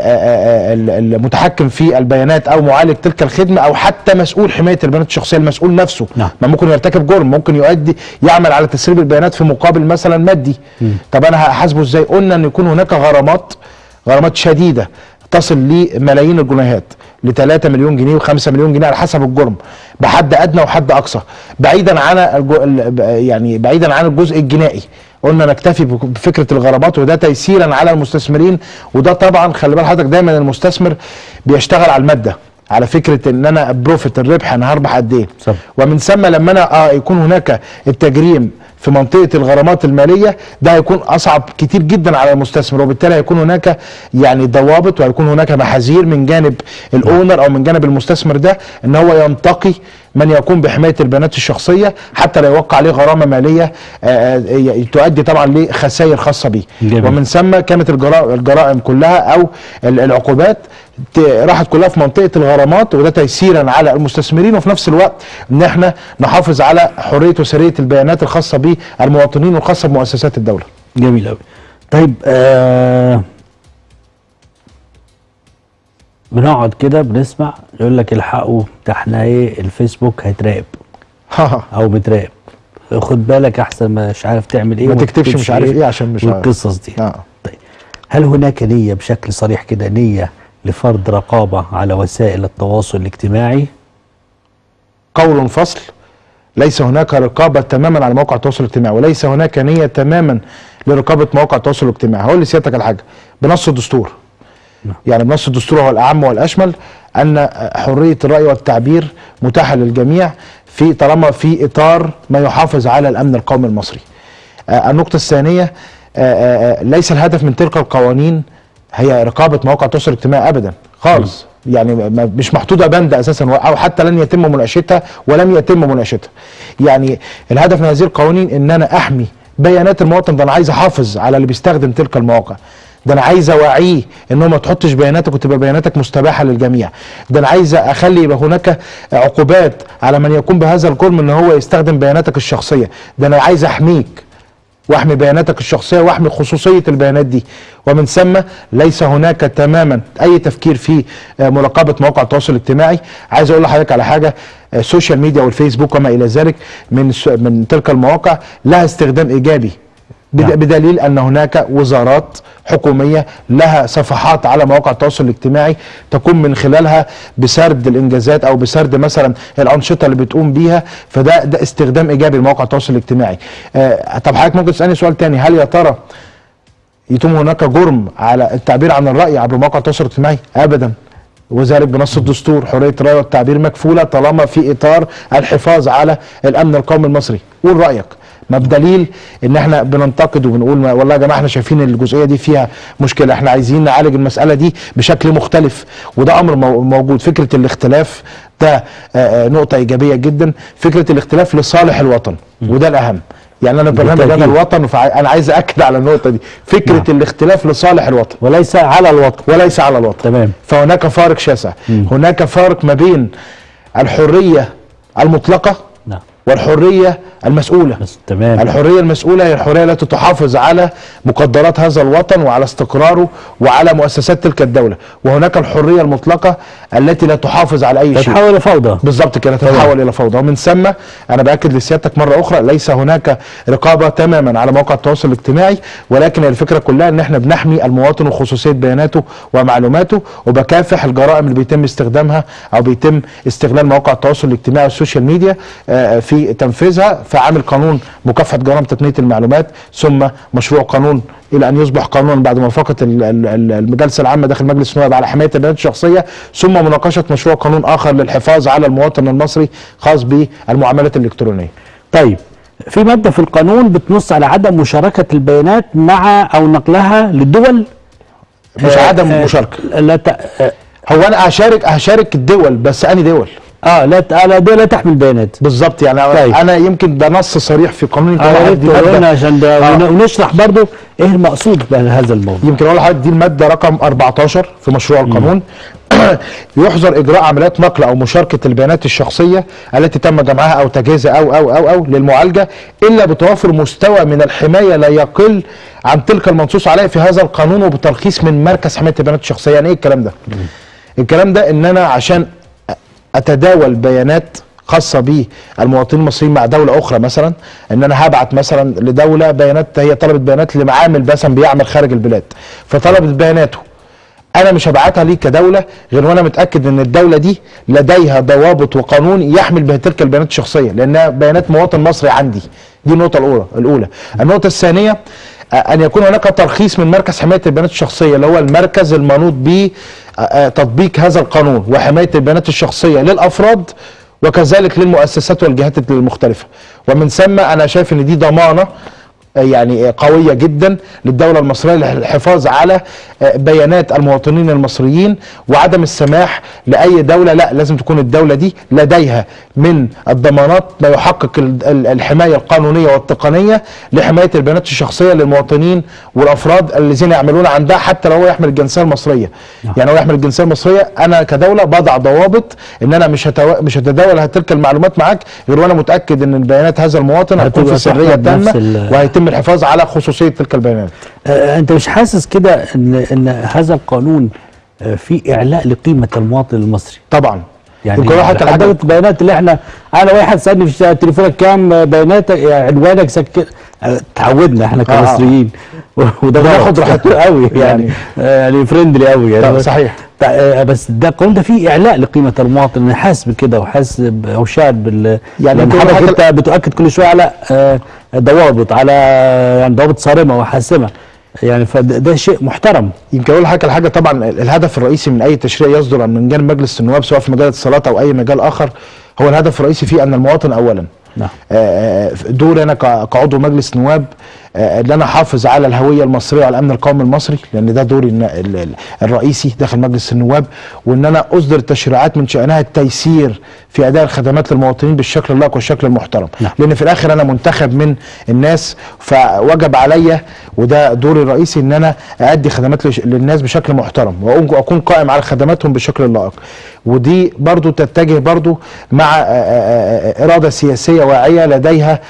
المتحكم في البيانات أو معالج تلك الخدمة أو حتى مسؤول حماية البيانات الشخصية، المسؤول نفسه نعم. ما ممكن يرتكب جرم، ممكن يؤدي يعمل على تسريب البيانات في مقابل مثلا مادي. م. طب أنا هحاسبه إزاي؟ قلنا أن يكون هناك غرامات غرامات شديدة تصل لملايين الجنيهات، ل ثلاثة مليون جنيه وخمسة مليون جنيه على حسب الجرم، بحد ادنى وحد اقصى، بعيدا عن يعني بعيدا عن الجزء الجنائي. قلنا نكتفي بفكره الغرامات، وده تيسيرا على المستثمرين. وده طبعا خلي بال حضرتك دايما المستثمر بيشتغل على الماده، على فكره ان انا بروفيت الربح انا هربح قد ايه. ومن ثم لما انا اه يكون هناك التجريم في منطقه الغرامات الماليه، ده هيكون اصعب كتير جدا على المستثمر، وبالتالي هيكون هناك يعني ضوابط، وهيكون هناك محاذير من جانب الاونر او من جانب المستثمر ده ان هو ينتقي من يقوم بحمايه البيانات الشخصيه حتى لا يوقع عليه غرامه ماليه تؤدي طبعا لخسائر خاصه به. ومن ثم كانت الجرائم كلها او العقوبات راحت كلها في منطقه الغرامات، وده تيسيرا على المستثمرين، وفي نفس الوقت ان احنا نحافظ على حريه وسريه البيانات الخاصه بالمواطنين والخاصه بمؤسسات الدوله. جميل قوي. طيب آه بنقعد كده بنسمع يقول لك الحقوا ده احنا ايه الفيسبوك هيتراقب او متراقب، خد بالك احسن مش عارف تعمل ايه، ما تكتبش مش عارف ايه عشان مش عارف والقصص دي. آه. طيب هل هناك نيه بشكل صريح كده، نيه لفرض رقابه على وسائل التواصل الاجتماعي؟ قول فصل، ليس هناك رقابه تماما على مواقع التواصل الاجتماعي، وليس هناك نيه تماما لرقابه مواقع التواصل الاجتماعي. هقول لسيادتك على حاجه، بنص الدستور يعني بنص الدستور هو الاعم والاشمل ان حريه الراي والتعبير متاحه للجميع في طالما في اطار ما يحافظ على الامن القومي المصري. آه النقطه الثانيه، آه آه ليس الهدف من تلك القوانين هي رقابه مواقع التواصل الاجتماعي ابدا خالص، م. يعني مش محطوطه بند اساسا، او حتى لن يتم مناقشتها ولم يتم مناقشتها. يعني الهدف من هذه القوانين ان انا احمي بيانات المواطن، ده انا عايز احافظ على اللي بيستخدم تلك المواقع، ده انا عايز اوعيه ان هو ما تحطش بياناتك وتبقى بياناتك مستباحه للجميع، ده انا عايز اخلي يبقى هناك عقوبات على من يقوم بهذا الجرم ان هو يستخدم بياناتك الشخصيه، ده انا عايز احميك واحمي بياناتك الشخصيه واحمي خصوصيه البيانات دي. ومن ثم ليس هناك تماما اي تفكير في مراقبه مواقع التواصل الاجتماعي. عايز اقول لحضرتك على حاجه، السوشيال ميديا والفيسبوك وما الى ذلك من من تلك المواقع لها استخدام ايجابي، بدليل ان هناك وزارات حكوميه لها صفحات على مواقع التواصل الاجتماعي تقوم من خلالها بسرد الانجازات او بسرد مثلا الانشطه اللي بتقوم بيها، فده ده استخدام ايجابي لمواقع التواصل الاجتماعي. آه طب حضرتك ممكن تسالني سؤال تاني، هل يا ترى يتم هناك جرم على التعبير عن الراي عبر مواقع التواصل الاجتماعي؟ ابدا، وذلك بنص الدستور حريه الراي والتعبير مكفوله طالما في اطار الحفاظ على الامن القومي المصري. قول رايك، ما بدليل ان احنا بننتقد وبنقول والله يا جماعه احنا شايفين الجزئيه دي فيها مشكله، احنا عايزين نعالج المساله دي بشكل مختلف، وده امر موجود. فكره الاختلاف ده نقطه ايجابيه جدا، فكره الاختلاف لصالح الوطن وده الاهم. يعني انا برنامج انا الوطن، فانا عايز اكد على النقطه دي، فكره نعم. الاختلاف لصالح الوطن وليس على الوطن، وليس على الوطن. تمام. فهناك فارق شاسع، مم. هناك فارق ما بين الحريه المطلقه نعم. والحريه المسؤوله. تمام. الحريه المسؤوله هي الحريه التي تحافظ على مقدرات هذا الوطن وعلى استقراره وعلى مؤسسات تلك الدوله، وهناك الحريه المطلقه التي لا تحافظ على اي شيء، تتحول الى فوضى. بالظبط كده، تتحول الى فوضى. ومن ثم انا باكد لسيادتك مره اخرى ليس هناك رقابه تماما على مواقع التواصل الاجتماعي، ولكن الفكره كلها ان احنا بنحمي المواطن وخصوصيه بياناته ومعلوماته، وبكافح الجرائم اللي بيتم استخدامها او بيتم استغلال مواقع التواصل الاجتماعي والسوشيال ميديا في تنفيذها، فعامل قانون مكافحه جرائم تقنيه المعلومات، ثم مشروع قانون الى ان يصبح قانونا بعد موافقه المجلس العامه داخل مجلس النواب على حمايه البيانات الشخصيه، ثم مناقشه مشروع قانون اخر للحفاظ على المواطن المصري خاص بالمعاملات الالكترونيه. طيب في ماده في القانون بتنص على عدم مشاركه البيانات مع او نقلها للدول. مش آه عدم آه مشاركه، لا ت... آه هو انا هشارك هشارك الدول، بس انهي دول؟ اه لا لا دول لا تحمل بيانات. بالظبط، يعني طيب. انا يمكن ده نص صريح في قانون الجمارك عشان ده آه. ونشرح برضو ايه المقصود بهذا الموضوع. يمكن اقول لحضرتك دي الماده رقم أربعتاشر في مشروع القانون. يحظر اجراء عمليات نقل او مشاركه البيانات الشخصيه التي تم جمعها او تجهيزها او او او او للمعالجه الا بتوافر مستوى من الحمايه لا يقل عن تلك المنصوص عليه في هذا القانون وبترخيص من مركز حمايه البيانات الشخصيه. يعني ايه الكلام ده؟ مم. الكلام ده ان انا عشان اتداول بيانات خاصه بالمواطنين المصريين مع دوله اخرى، مثلا ان انا هبعت مثلا لدوله بيانات هي طلبت بيانات لمعامل مثلا بيعمل خارج البلاد، فطلبت بياناته انا مش هبعتها ليك كدوله غير وانا متاكد ان الدوله دي لديها ضوابط وقانون يحمل به تلك البيانات الشخصيه، لانها بيانات مواطن مصري عندي. دي النقطه الاولى الاولى النقطه الثانيه ان يكون هناك ترخيص من مركز حمايه البيانات الشخصيه اللي هو المركز المنوط به تطبيق هذا القانون وحمايه البيانات الشخصيه للافراد وكذلك للمؤسسات والجهات المختلفه. ومن ثم انا شايف ان دي ضمانه يعني قوية جدا للدولة المصرية للحفاظ على بيانات المواطنين المصريين وعدم السماح لأي دولة، لا لازم تكون الدولة دي لديها من الضمانات ما يحقق الحماية القانونية والتقنية لحماية البيانات الشخصية للمواطنين والأفراد الذين يعملون عندها حتى لو هو يحمل الجنسية المصرية. يعني هو يحمل الجنسية المصرية، أنا كدولة بضع ضوابط إن أنا مش هتو... مش هتداول تلك المعلومات معاك غير وأنا متأكد إن البيانات هذا المواطن هتكون في سرية تامة وهيتم الحفاظ على خصوصيه تلك البيانات. آه انت مش حاسس كده ان ان هذا القانون آه فيه اعلاء لقيمه المواطن المصري؟ طبعا. يعني حضرتك البيانات اللي احنا انا واحد سالني في تليفونك كام بياناتك عنوانك سكر تعودنا احنا كمصريين وده بناخد راحتنا قوي يعني يعني فريندلي قوي يعني. صحيح. بس ده القانون ده فيه اعلاء لقيمه المواطن، انا حاسس بكده وحاسس او شاعر بال يعني حضرتك انت بتؤكد كل شويه على ضوابط، على يعني ضوابط صارمه وحاسمه يعني، فده شيء محترم. يمكن اقول لحضرتك الحاجه، طبعا الهدف الرئيسي من اي تشريع يصدر من جانب مجلس النواب سواء في مجال الاتصالات او اي مجال اخر، هو الهدف الرئيسي فيه ان المواطن اولا. نعم. دوري انا كعضو مجلس نواب ان انا احافظ على الهويه المصريه وعلى الامن القومي المصري، لان ده دوري الرئيسي داخل مجلس النواب، وان انا اصدر تشريعات من شانها التيسير في اداء الخدمات للمواطنين بالشكل اللائق والشكل المحترم. نعم. لان في الاخر انا منتخب من الناس، فوجب عليا وده دوري الرئيسي ان انا اادي خدمات للناس بشكل محترم واكون قائم على خدماتهم بالشكل اللائق. ودي برضو تتجه برضو مع اراده سياسيه واعيه لديها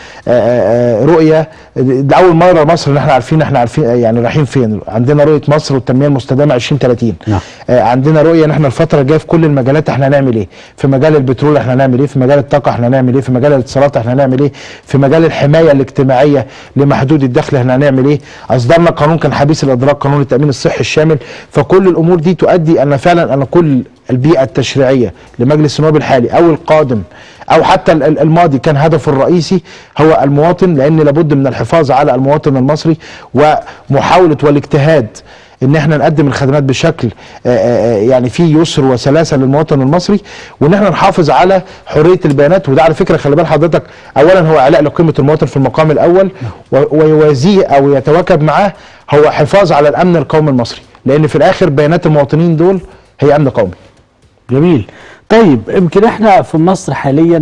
رؤيه. اول مره مصر اللي احنا عارفين احنا عارفين يعني رايحين فين. عندنا رؤيه مصر والتنميه المستدامه عشرين ثلاثين. نعم. عندنا رؤيه ان احنا الفتره الجايه في كل المجالات احنا هنعمل ايه؟ في مجال البترول احنا هنعمل ايه؟ في مجال الطاقه احنا هنعمل ايه؟ في مجال الاتصالات احنا هنعمل ايه؟ في مجال الحمايه الاجتماعيه لمحدود الدخل احنا هنعمل ايه؟ اصدرنا قانون كان حبيس الادراك، قانون التامين الصحي الشامل. فكل الامور دي تؤدي ان فعلا ان كل البيئه التشريعيه لمجلس النواب الحالي او القادم او حتى الماضي كان هدفه الرئيسي هو المواطن، لان لابد من الحفاظ على المواطن المصري ومحاوله والاجتهاد ان احنا نقدم الخدمات بشكل يعني فيه يسر وسلاسه للمواطن المصري، وان احنا نحافظ على حريه البيانات. وده على فكره خلي بال حضرتك اولا هو اعلاء لقيمه المواطن في المقام الاول، ويوازيه او يتواكب معاه هو حفاظ على الامن القومي المصري، لان في الاخر بيانات المواطنين دول هي امن قومي. جميل. طيب يمكن احنا في مصر حاليا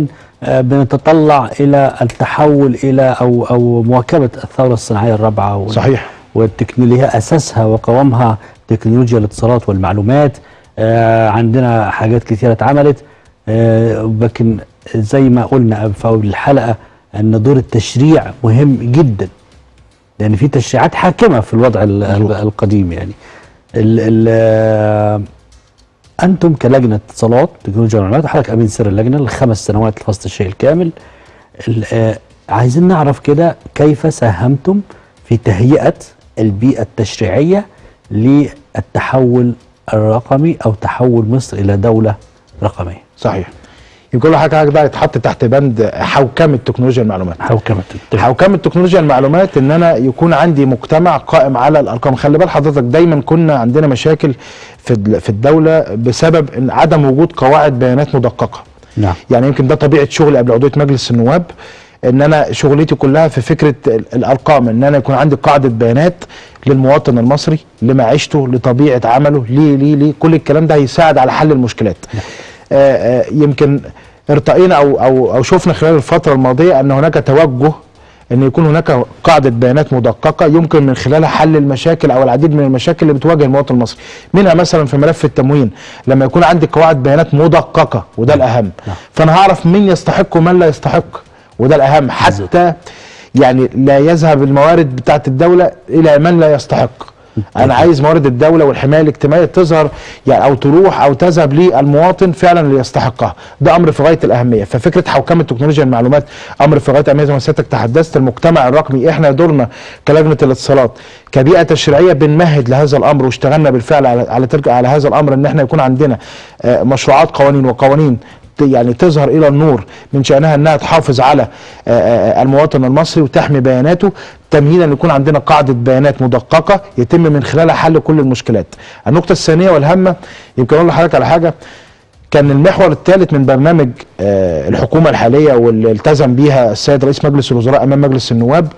بنتطلع الى التحول الى او او مواكبه الثوره الصناعيه الرابعه. صحيح. والتكنولوجيا اساسها وقوامها تكنولوجيا الاتصالات والمعلومات. آه عندنا حاجات كثيره اتعملت، آه لكن زي ما قلنا في اول الحلقه ان دور التشريع مهم جدا، لان في تشريعات حاكمه في الوضع القديم. يعني ال ال انتم كلجنه اتصالات تكنولوجيا والمعلومات، حضرتك امين سر اللجنه لخمس سنوات لفصل الشيء الكامل. آه عايزين نعرف كده كيف ساهمتم في تهيئه البيئه التشريعيه للتحول الرقمي او تحول مصر الى دوله رقميه. صحيح. يمكن كل حاجه ده يتحط تحت بند حوكمه تكنولوجيا المعلومات. حوكمه حوكمه تكنولوجيا المعلومات ان انا يكون عندي مجتمع قائم على الارقام. خلي بال حضرتك دايما كنا عندنا مشاكل في في الدوله بسبب ان عدم وجود قواعد بيانات مدققه. نعم. يعني يمكن ده طبيعه شغلي قبل عضويه مجلس النواب، ان انا شغلتي كلها في فكره الارقام، ان انا يكون عندي قاعده بيانات للمواطن المصري لمعيشته لطبيعه عمله ليه ليه ليه كل الكلام ده هيساعد على حل المشكلات. آآ آآ يمكن ارتقينا او او او شفنا خلال الفتره الماضيه ان هناك توجه ان يكون هناك قاعده بيانات مدققه يمكن من خلالها حل المشاكل او العديد من المشاكل اللي بتواجه المواطن المصري. منها مثلا في ملف التموين، لما يكون عندي قواعد بيانات مدققه وده الاهم، فانا هعرف مين يستحق ومن لا يستحق وده الاهم، حتى يعني لا يذهب الموارد بتاعت الدوله الى من لا يستحق. انا عايز موارد الدوله والحمايه الاجتماعيه تظهر يعني او تروح او تذهب للمواطن فعلا اللي يستحقها. ده امر في غايه الاهميه. ففكره حوكمه تكنولوجيا المعلومات امر في غايه الاهميه. زي ما سيادتك تحدثت، المجتمع الرقمي احنا دورنا كلجنه الاتصالات كبيئه تشريعيه بنمهد لهذا الامر، واشتغلنا بالفعل على على, تلك على هذا الامر، ان احنا يكون عندنا مشروعات قوانين وقوانين يعني تظهر الى النور من شأنها انها تحافظ على المواطن المصري وتحمي بياناته، تمهيدا ان يكون عندنا قاعده بيانات مدققه يتم من خلالها حل كل المشكلات. النقطه الثانيه والهامه، يمكن اقول لحضرتك على حاجه، كان المحور الثالث من برنامج الحكومه الحاليه واللي التزم بيها السيد رئيس مجلس الوزراء امام مجلس النواب،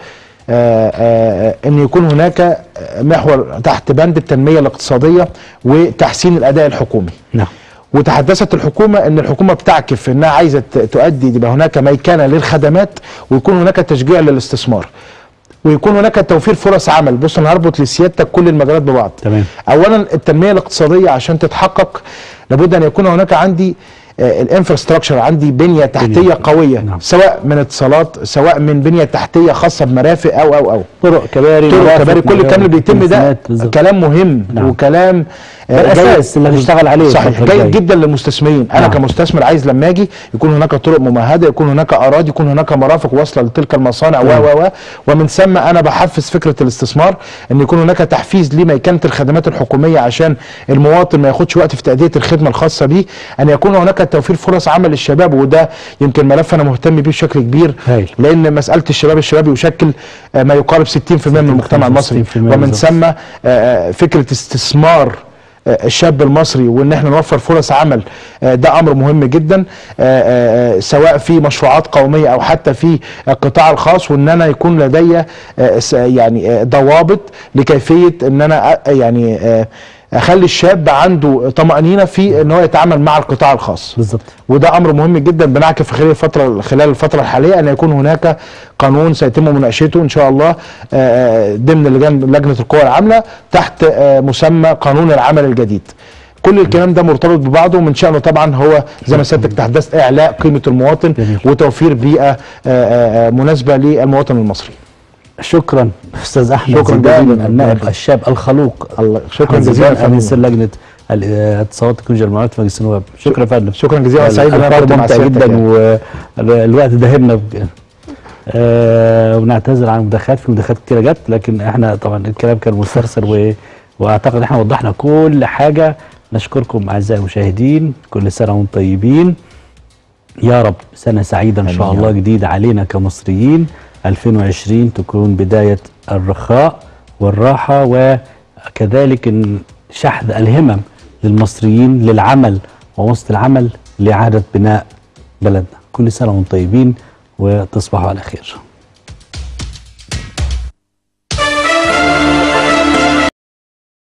ان يكون هناك محور تحت بند التنميه الاقتصاديه وتحسين الاداء الحكومي. نعم. وتحدثت الحكومه ان الحكومه بتعكف انها عايزه تؤدي يبقى هناك ميكنه للخدمات، ويكون هناك تشجيع للاستثمار، ويكون هناك توفير فرص عمل. بص انا هربط لسيادتك كل المجالات ببعض. تمام. اولا التنميه الاقتصاديه عشان تتحقق لابد ان يكون هناك عندي الانفراستراكشر، عندي بنيه تحتيه قويه. نعم. سواء من اتصالات، سواء من بنيه تحتيه خاصه بمرافق او او او طرق كباري، طرق كباري، كل الكلام اللي بيتم ده كلام مهم. نعم. وكلام الاساس اللي هنشتغل عليه. صحيح، جيد جدا للمستثمرين. انا نعم. كمستثمر عايز لما اجي يكون هناك طرق ممهده، يكون هناك اراضي، يكون هناك مرافق واصله لتلك المصانع و و و ومن ثم انا بحفز فكره الاستثمار، ان يكون هناك تحفيز لميكنه الخدمات الحكوميه عشان المواطن ما ياخدش وقت في تاديه الخدمه الخاصه به، ان يكون هناك توفير فرص عمل للشباب. وده يمكن ملف انا مهتم بيه بشكل كبير. هايل. لان مساله الشباب الشباب يشكل ما يقارب ستين بالمئة من المجتمع المصري، ومن ثم فكره استثمار الشاب المصري وان احنا نوفر فرص عمل، ده امر مهم جدا، سواء في مشروعات قوميه او حتى في القطاع الخاص، وان انا يكون لدي يعني ضوابط لكيفيه ان انا يعني اخلي الشاب عنده طمأنينة في ان هو يتعامل مع القطاع الخاص. بالظبط. وده امر مهم جدا بنعكف في خلال الفتره خلال الفتره الحاليه ان يكون هناك قانون سيتم مناقشته ان شاء الله ضمن لجنه القوى العامله تحت مسمى قانون العمل الجديد. كل الكلام ده مرتبط ببعضه، ومن شأنه طبعا هو زي ما سيادتك تحدثت اعلاء قيمه المواطن وتوفير بيئه مناسبه للمواطن المصري. شكرا استاذ احمد. شكرا جزيلا النائب الشاب الخلوق. الله شكرا جزيلا امين سر لجنه الاتصالات تكنولوجيا المعلومات في مجلس النواب. شكرا يا فندم. شكرا جزيلا. سعيد ان انا كنت ممتع جدا يعني. والوقت داهمنا. آه ونعتذر عن المداخلات، في مداخلات كتيره جت، لكن احنا طبعا الكلام كان مسترسل و... واعتقد احنا وضحنا كل حاجه. نشكركم اعزائي المشاهدين، كل سنه وانتم طيبين، يا رب سنه سعيده ان شاء الله جديده علينا كمصريين. ألفين وعشرين تكون بدايه الرخاء والراحه، وكذلك شحذ الهمم للمصريين للعمل ووسط العمل لإعادة بناء بلدنا. كل سنة وانتم طيبين وتصبحوا على خير.